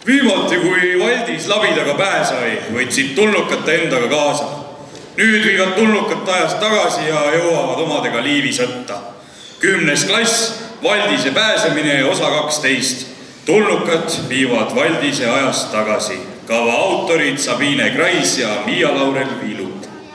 Viimati, kui Valdis labidaga pähe sai, võtsid tulnukad endaga kaasa. Nüüd viivad tulnukad ajast tagasi ja jõuavad omadega liivisõtta. 10. klass, Valdise pääsemine osa 12. Tulnukad viivad Valdise ajast tagasi. Kava autorid Sabine Krais ja Miia-Laurel Viilut.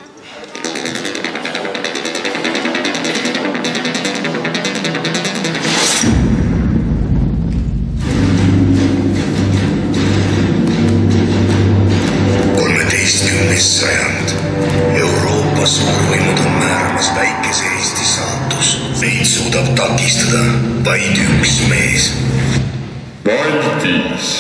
Sajand. Euroopa suurvõimud on määramas väikese Eesti saatus. Neid suudab takistada vaid üks mees. Valdis.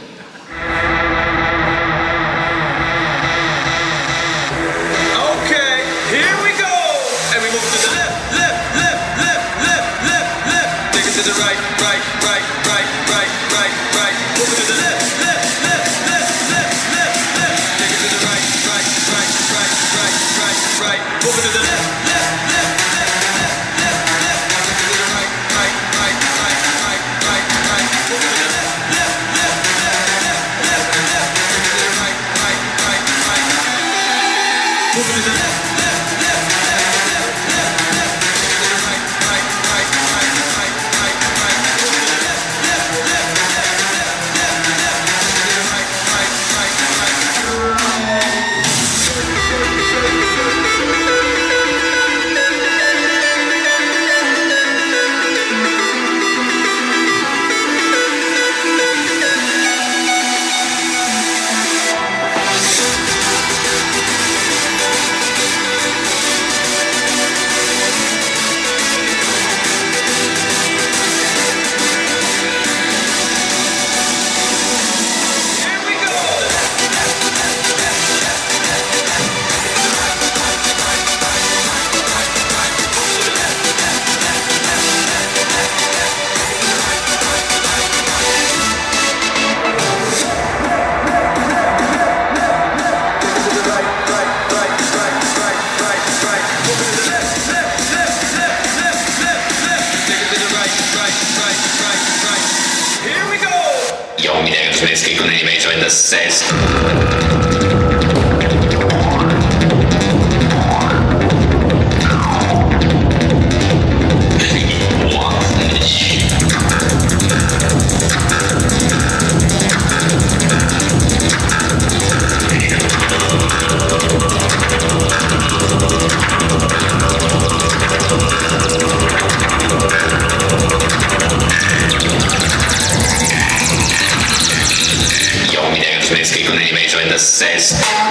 Okay, here we go. And we move to the left, left, left, left, left, left, left. Take it to the right, right, right, right, right, right, right. Move it to the left, left, left, left, left, left, left. Take it to the right, right, right, right, right, right, right. Move it to the left, left, left, left, left, left, left. Take it to the right, right, right, right, right, right, right. Move it to the left, left, left, left, left, left, left. Take it to the right, right, right, right. Move it to the left, left, left, left, left, left, left. Take it to the right, right, right, right, right, right, right. Move it to the left, left, left, left, left, left, left. Take it to the right, right, right, right. Kõik on inimene su endas sees. Kõik on inimene su endas sees.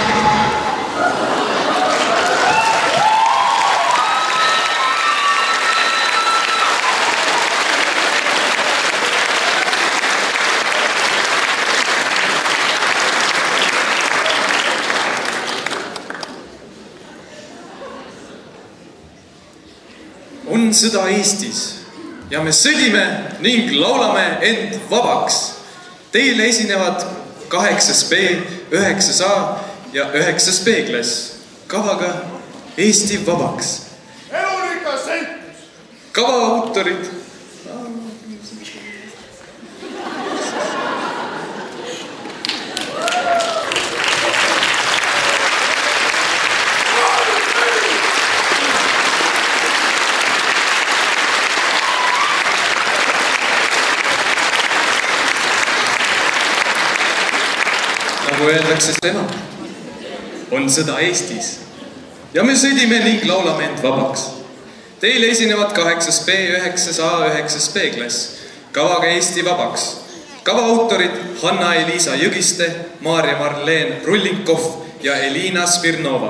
On sõda Eestis ja me sõdime ning laulame end vabaks. Teile esinevad 8B, 9A ja 9B klass kavaga Eesti vabaks. Elurika sentus! Kava autorid nagu öeldakse seda, on sõda Eestis ja me sõdime ning laulame end vabaks. Teile esinevad 8B, 9A, 9B klass kavaga Eesti vabaks. Kava autorid Hanna-Eliisa Jõgiste, Maarja-Marleen Rullinkov ja Elina Smirnova.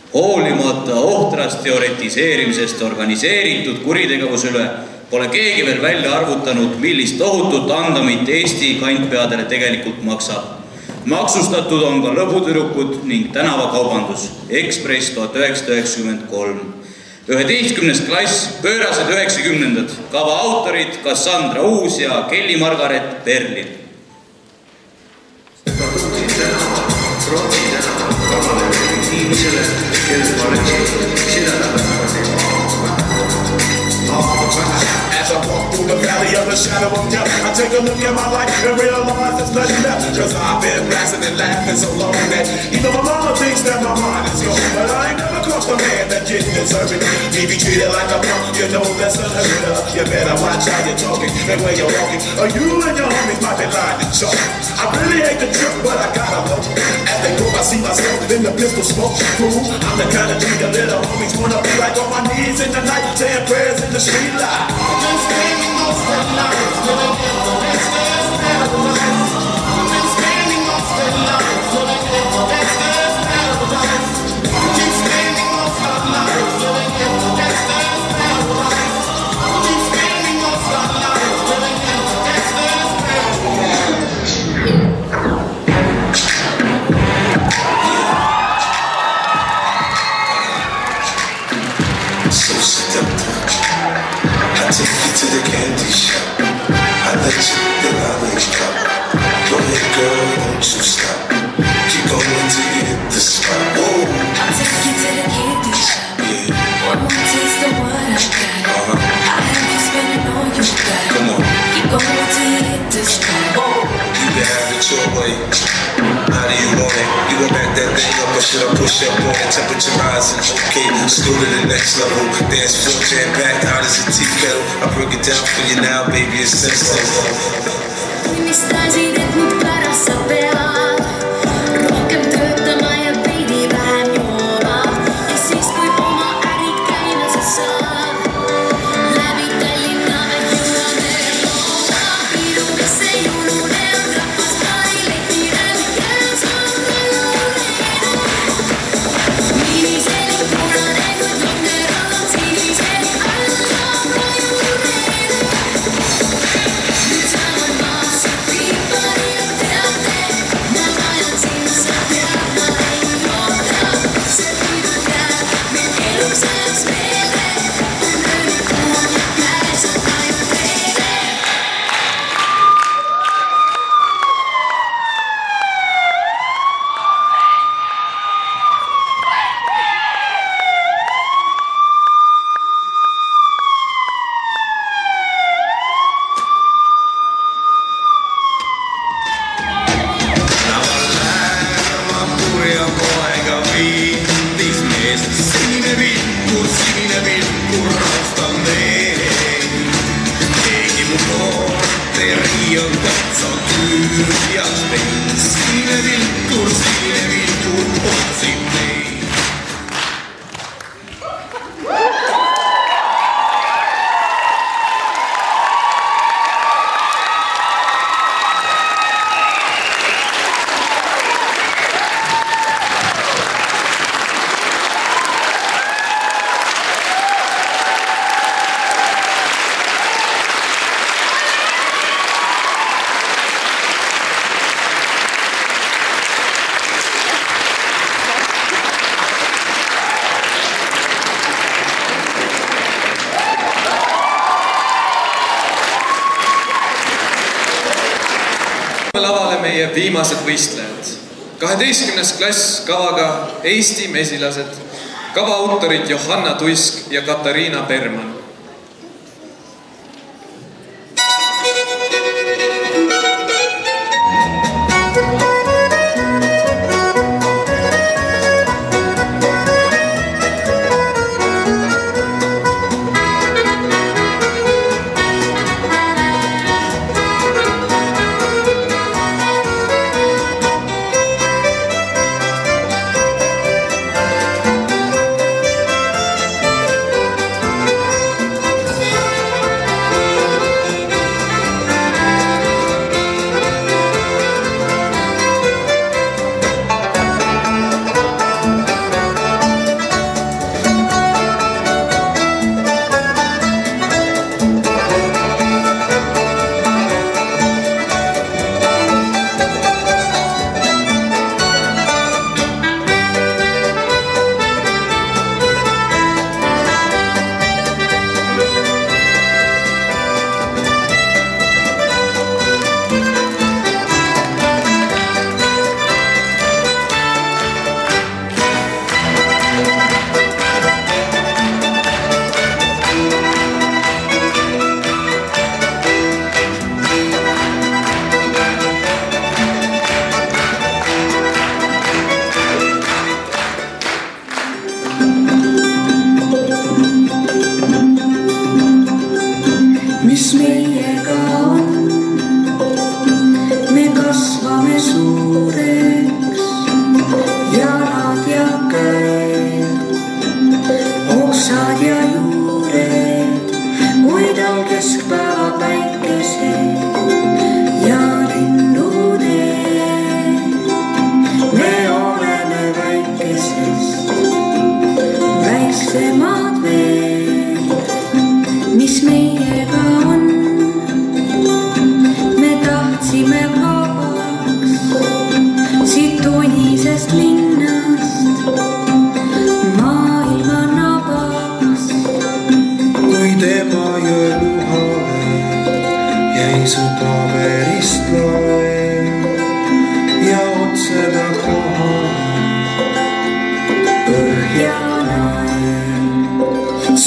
Hoolimata ohtrast teoretiseerimisest organiseeritud kuritegevuse üle pole keegi veel välja arvutanud, millist tohutut andamit Eesti kantpeadele tegelikult maksab. Maksustatud on ka lõbutüdrukud ning tänavakaubandus. Ekspress 1993. 11. klass, pöörased 90-ndad. Kava autorid Cassandra Uus ja Kelly Margaret Berlin. As I walk through the valley of the shadow of death, I take a look at my life and realize there's nothing left. Cause I've been blasting and laughing so long that even my mama thinks that my mind is gone. But I ain't never crossed a man that didn't deserve it. He be treated like a punk, you know that's unheard of. You better watch how you're talking and where you're walking, or you and your homies might be lying to chalk. I really hate the trip, but I gotta look. As they go, I see myself in the pistol smoke. Cool, I'm the kind of dude that little homies wanna be like on my knees in the night, saying prayers in the street light. I've been spending most of the night living in the gangster's paradise. I've been spending most of the night living in the gangster's paradise. I keep spending most of the night living in the gangster's paradise. I keep spending most of the night living in the gangster's paradise. So seductive. I take you to the candy shop. I let you the lollipop. Go ahead, girl, don't you stop. Keep going till you hit the spot. Whoa. I'll take you to the candy shop. Yeah. One more taste of what I got. I'll have you spending all you got. Come on. Keep going till you hit the spot. You can have it your way. How do you want it? You gon' back that thing up or should I push up on it? Temperature rising, okay, let's go to the next level. Dance floor jam-packed, hot as a tea kettle. I break it down for you now, baby, it's senseless. Mi stasi tehtud pärast sa pead rohkem töötama ja veidi vähem jooma. Ja siis kui oma ärid käima sa saad läbi Tallinna me jõuame looma. Piirumisse jõulune on rahvas parilekirel ja saadrõõne. Minisel punane kui longeral on sinisel alla rajurene. Nüüd saavad maas piipari ja teate, ma vajan sind, sa tead, ma ei oota. See pidu jääb meil eluks ajaks meelde, on löönud kuum ja käes on aju teede. Lavale meie viimased võistlejad. 12. klass kavaga Eesti mesilased. Kava autorid Johanna Tuisk ja Katariina Berman.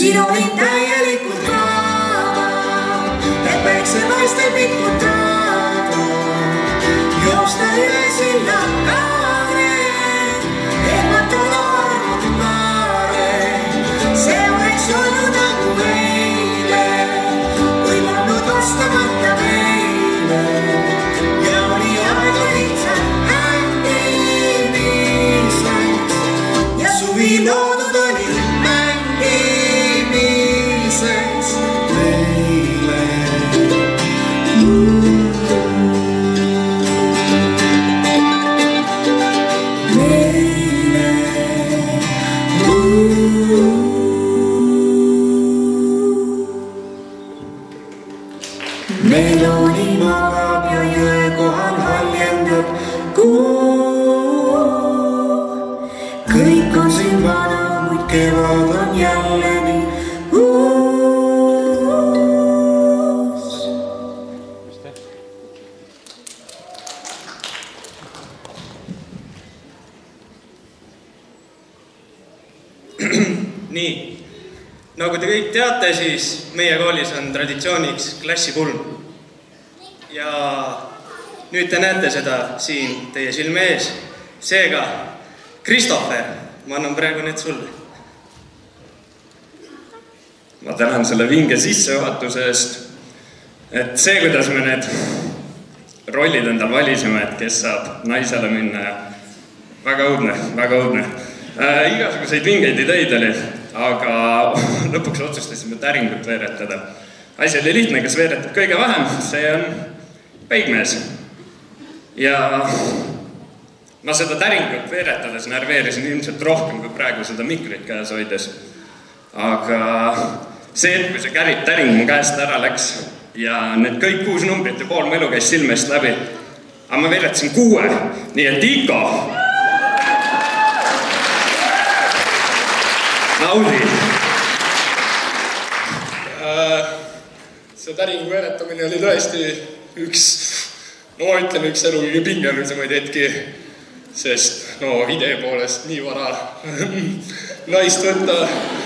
siin olin täielikult kaava, et päiksepaistel pikkud traava, joosta üle silla kaare, et ma tulla armud maare. See oleks olnud nagu eile, kui polnud vastamata meile ja oli aega lihtsalt hängimiseks ja suvi loodud oli mängimiseks meile. Melooni magab ja jõe kohal haljendab kuu. Kõik on siin vana, kuid kevad on jälle nii uus. Nii, nagu te kõik teate, siis meie koolis on traditsiooniks klassipulm. Ja nüüd te näete seda siin teie silme ees. Seega, Christopher, ma annan praegu need sulle. Ma tänan selle vinge sissejuhatuse eest. Et see, kuidas me need rollid endal valisime, et kes saab naisele minna ja väga õudne, väga õudne. Igasuguseid vingeid ideid oli, aga lõpuks otsustasime täringut veeretada. Asi oli lihtne, kes veeretab kõige vähem, see on peigmees. Ja ma seda täringut veeretades närveerisin ilmselt rohkem kui praegu seda mikrit käes hoides. Aga see, kui see täring mu käest ära läks ja need kõik 6 numbrit ja pool melu käis silmest läbi, aga ma veeretasin 6, nii et Iko, naudi. See täringu veeretamine oli tõesti üks elu kõige pingelisemaid hetki, sest idee poolest nii vara naist võtta,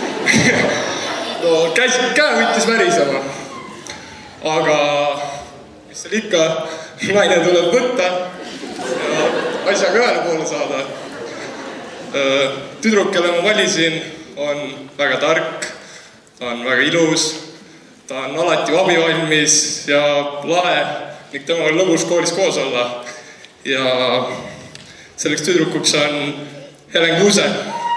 käe võttis värisema. Aga mis seal ikka, naine tuleb võtta ja asjaga ühele poole saada. Tüdruk, kelle ma valisin, on väga tark, ta on väga ilus, ta on alati abivalmis ja lahe ning temaga on lõbus koolis koos olla. Ja selleks tüdrukuks on Helen Kuuse.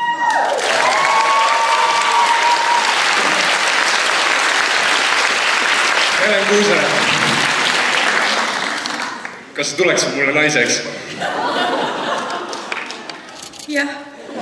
Helen Kuuse, kas sa tuleksid mulle naiseks? Jah.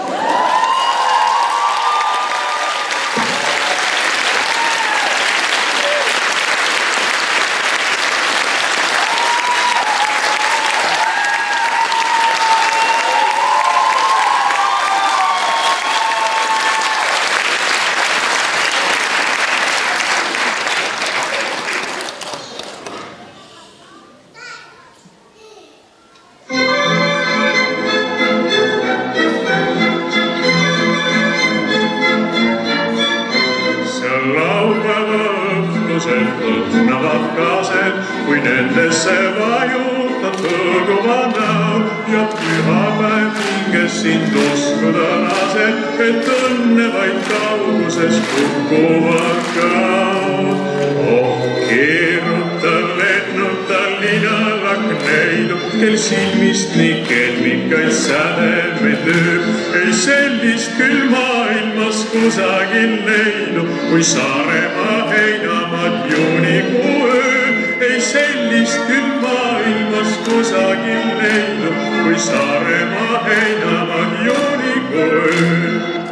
Kui nendesse vajutad põguva näo ja pühapäev hinges sind uskuda lased, et õnne vaid kauguses kukkuvad kaod. Keeruta, lennuta linalak neidu, kel silmist nii kelmikaid sädemeid lööb. Ei sellist küll maailmas kusagil leidu, kui Saaremaa heinamaad juunikuu öö. Ei sellist küll maailmas kusagil leidu, kui Saaremaa heinamaad juunikuu öö.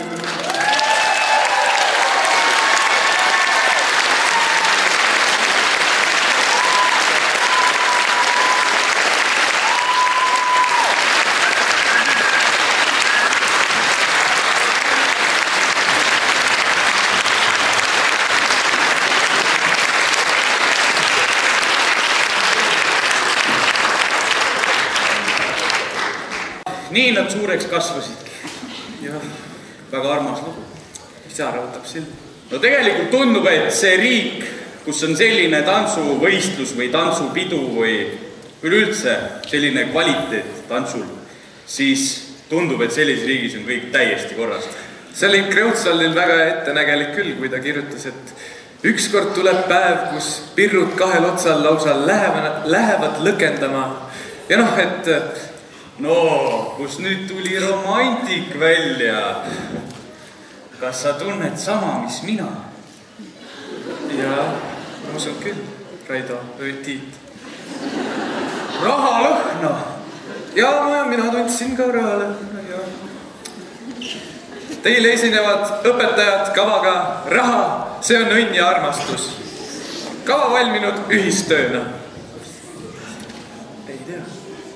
Nii nad suureks kasvasidki. Ja väga armas lugu. Isa rõhutab silma. No tegelikult tundub, et see riik, kus on selline tantsuvõistlus või tantsupidu või üleüldse selline kvaliteet tantsul, siis tundub, et sellises riigis on kõik täiesti korras. See oli Kreutzwaldil väga ettenägelik küll, kui ta kirjutas, et ükskord tuleb päev, kus pirrud kahel otsal lausa lähevad lõkendama. Ja noh, et... No, kus nüüd tuli romantik välja. Kas sa tunned sama, mis mina? Jaa, ma usun küll, Raido või Tiit. Rahalõhna. Jaa, mina tundsin ka rahalõhna, jah. Teile esinevad õpetajad kavaga Raha, see on õnn ja armastus. Kava valminud ühistööna. Ei tea.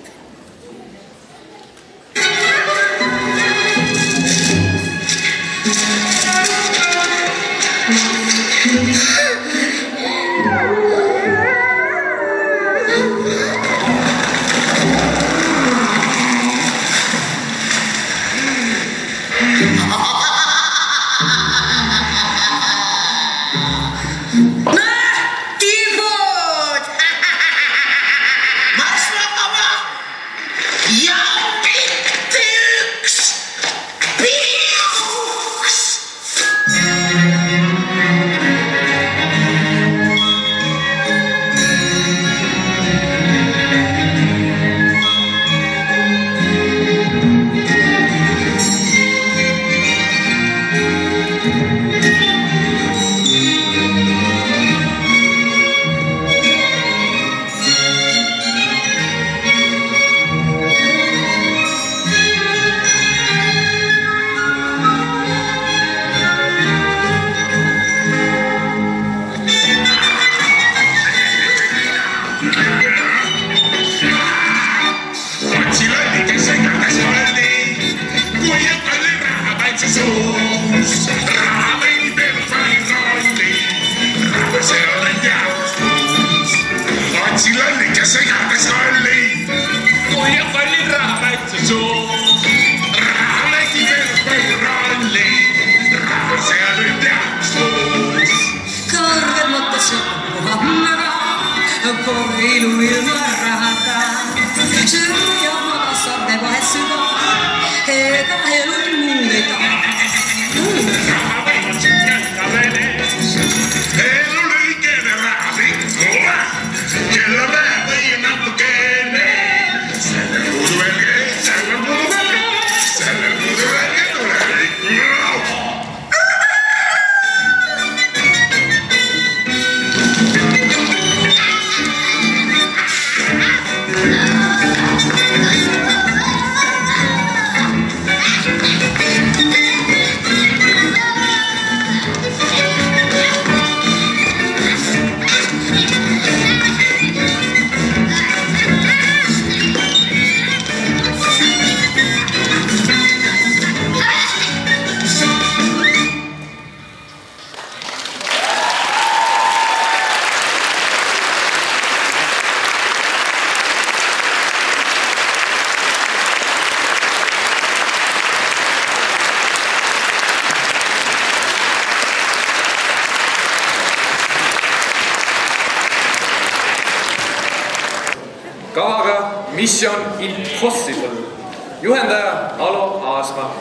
Kavaga Mission Impossible. Juhendaja Alo Aasma.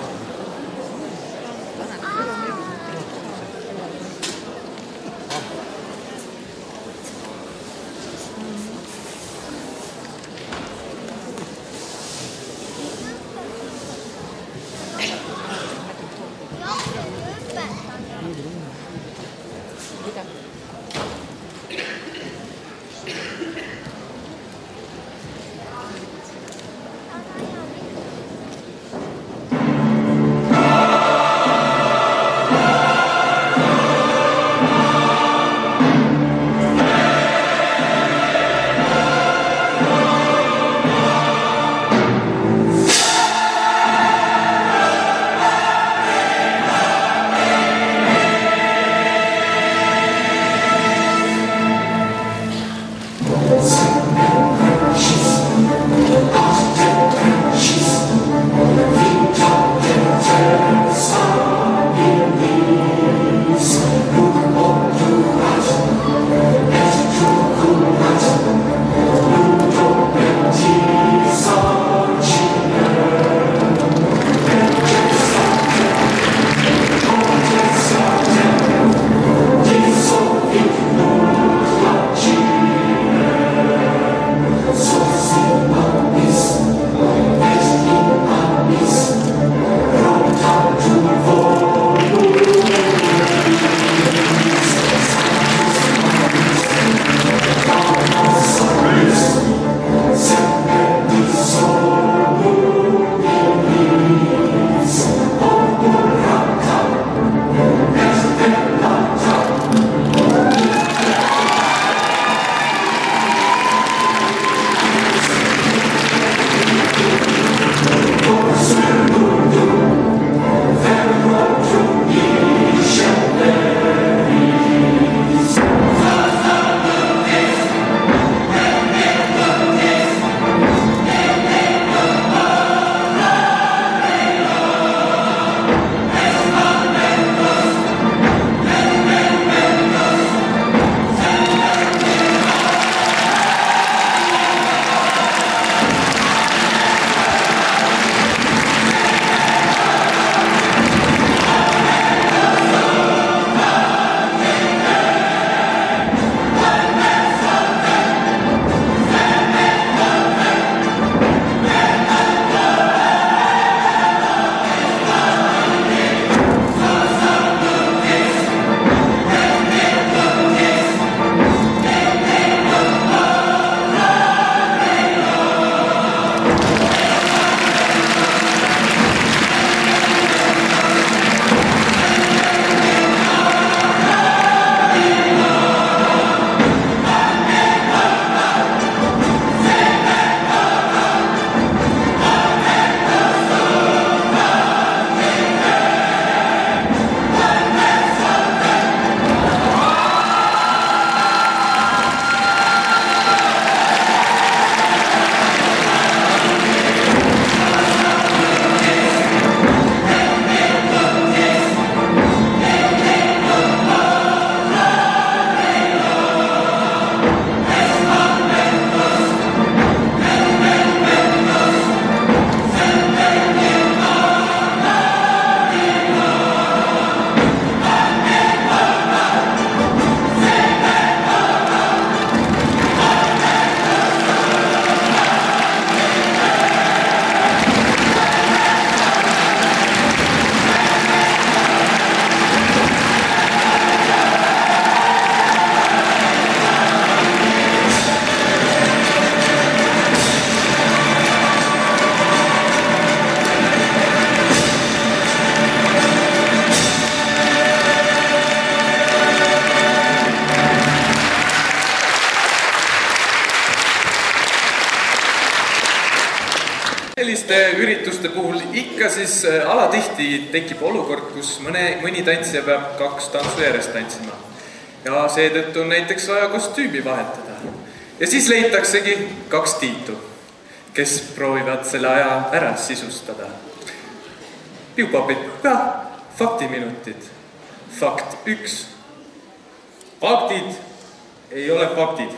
selliste ürituste puhul ikka siis alatihti tekib olukord, kus mõni tantsija peab 2 tantsu järjest tantsima. Ja seetõttu on näiteks vaja kostüümi vahetada. Ja siis leitaksegi 2 Tiitu, kes proovivad selle aja ära sisustada. Piupapid, faktiminutid. Fakt 1. Faktid ei ole faktid.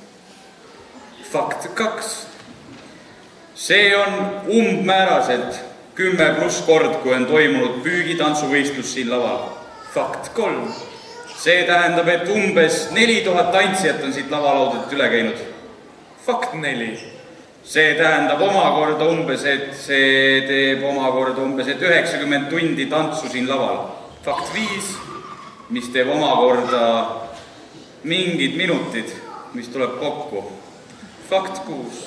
Fakt 2. See on umbmääraselt 10+ kord, kui on toimunud püügitantsuvõistlus siin laval. Fakt 3. See tähendab, et umbes 4000 tantsijat on siit lavalaudelt üle käinud. Fakt 4. See tähendab omakorda umbes, et 90 tundi tantsu siin laval. Fakt 5, mis teeb omakorda mingid minutid, mis tuleb kokku. Fakt 6,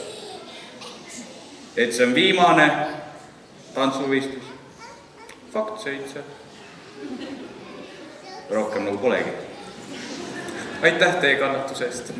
et see on viimane tantsuvõistlus. Fakt 7. Rohkem nagu polegi. Aitäh teie kannatuse eest.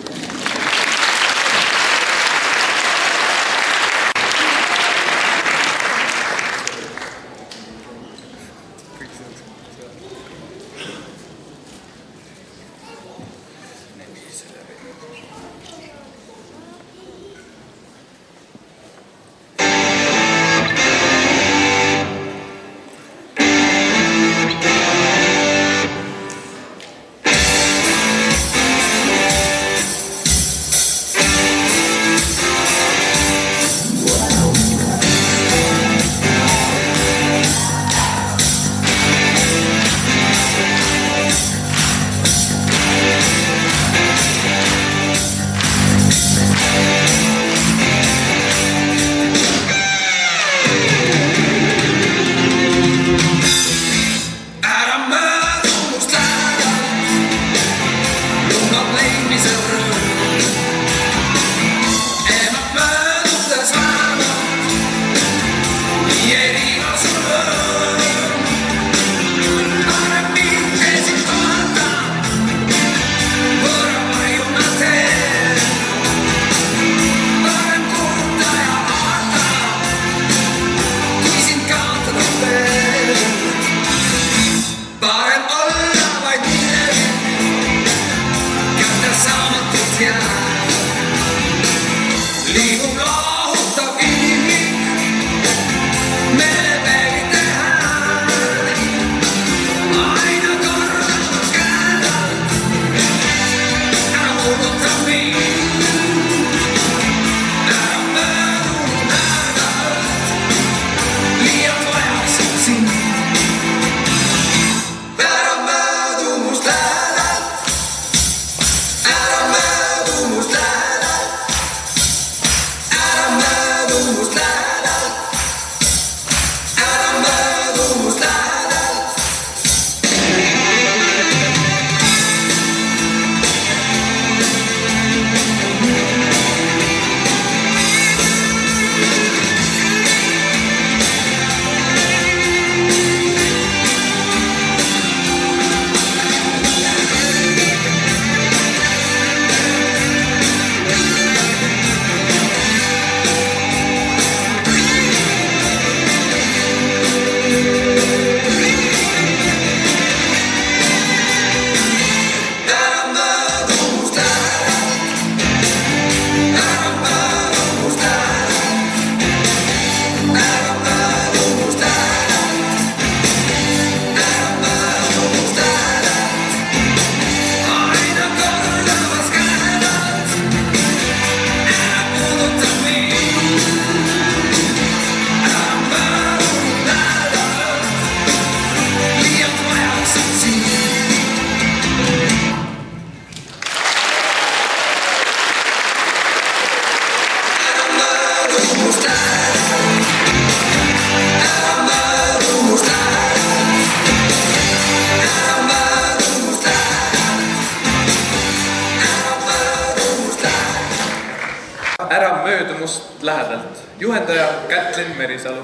Lähedalt. Juhendaja Kätlin Merisalu.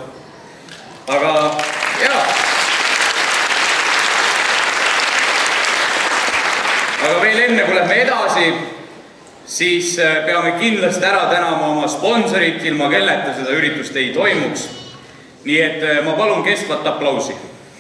Aga jaa. Aga veel enne, kui lähme edasi, siis peame kindlasti ära tänama oma sponsorit, ilma kelleta seda üritust ei toimuks. Nii et ma palun kestvat aplausi.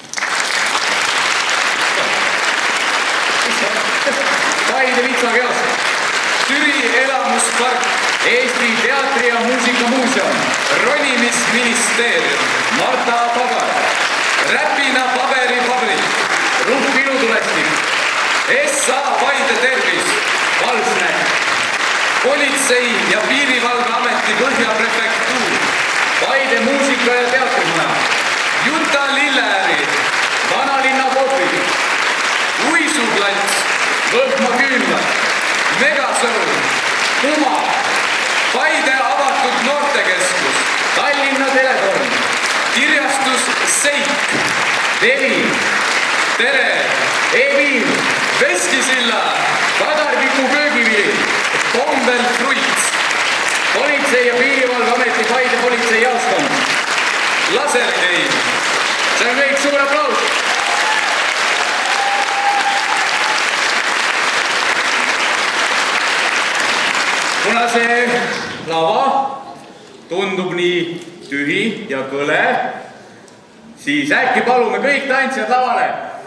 Paide Vitsakeas, Türi elamuspark, Eesti Teatri- ja Muusikamuuseum, Ronimisministeerium, Marta Pagar, Räpina paberifabrik, Ruhk Ilutulestik, SA Paide Tervis, Valsnäk, Politsei- ja Piirivalveameti Põhjaprefektuur, Paide muusika- ja teatrimaja, Juta Lilleäri, Vanalinna Popid, Uisuplats, Võhma Küünlad, Megasõrm, Puma, Paide avatud noortekeskus, Tallinna Teletorn, kirjastus Seik, Deli, Tere, Eviil, Veskisilla, Kadarviku köögivili, Pombel Fruits, Politsei- ja Piirivalveameti Paide politseijaoskond, Lasertein. See on kõik, suur aplaus! Kuna see lava tundub nii tühi ja kõle, siis äkki palume kõik tantsijad lavale.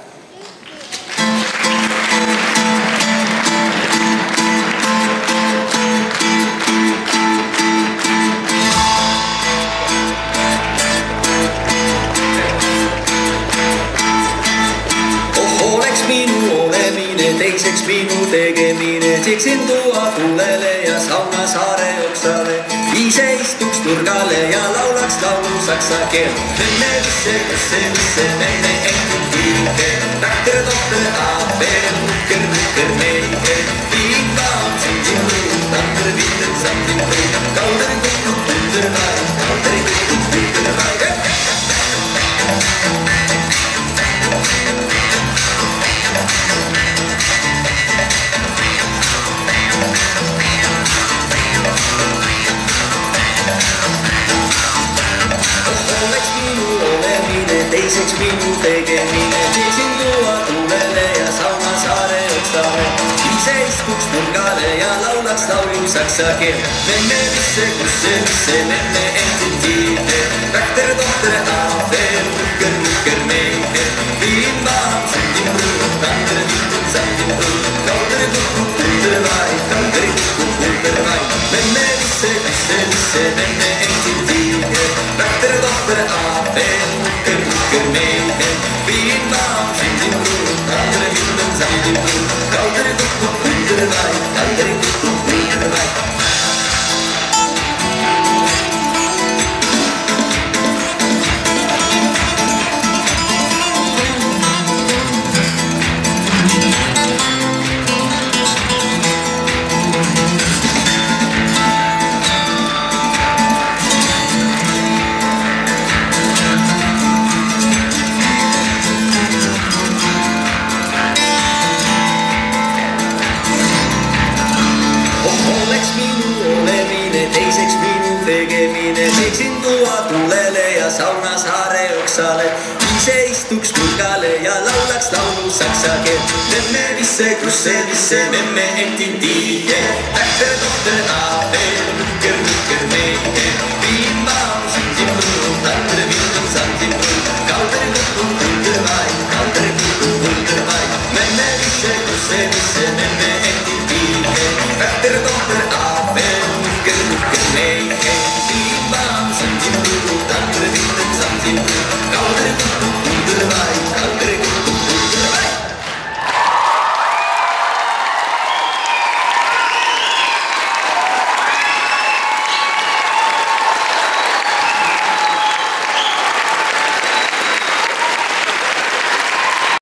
Oleks minu olemine, teiseks minu tegemine, tiksin tuua tulele ja sauna saare oksale. Ise istuks nurgale ja laulaks laulu saksa keel. Menne visse, menne ehtin tiike. Takter, dokter, aaber, nukker, meike. Viika on sindin ruu, takter, vitter, sandin ruu. Kauder, kukku, kunder, vai, kauder, kukku, kunder, vai. Oleks minu olemine, teiseks minu tegemine, tiksin tuua tulele ja sauna saare oksale. Ise istuks nurgale ja laulaks laulu saksa keel. Menne visse, kusse, menne ehtin tiike. Takter, dokter, aaber, nukker, meike. Viin vaam, sandin ruu, takter, vittin, sandin ruu. Kauder, kukku, kunder, vai, kauder, kukku, kunder, vai. Menne visse, menne ehtin tiike. Takter, dokter, aaber, nukker, meike. Viin vaam, sandin ruu, takter, vittin, sandin ruu. Kauder, kukku, kunder, vai, kauder, kukku, kunder, vai. Oleks minu olemine, teiseks minu tegemine, tiksin tuua tulele ja sauna saare oksale. Ise istuks nurgale ja laulaks laulu saksa keel. Memme visse, kusse, memme ehtin tiike. Takter, dokter, aaber, nukker, meike.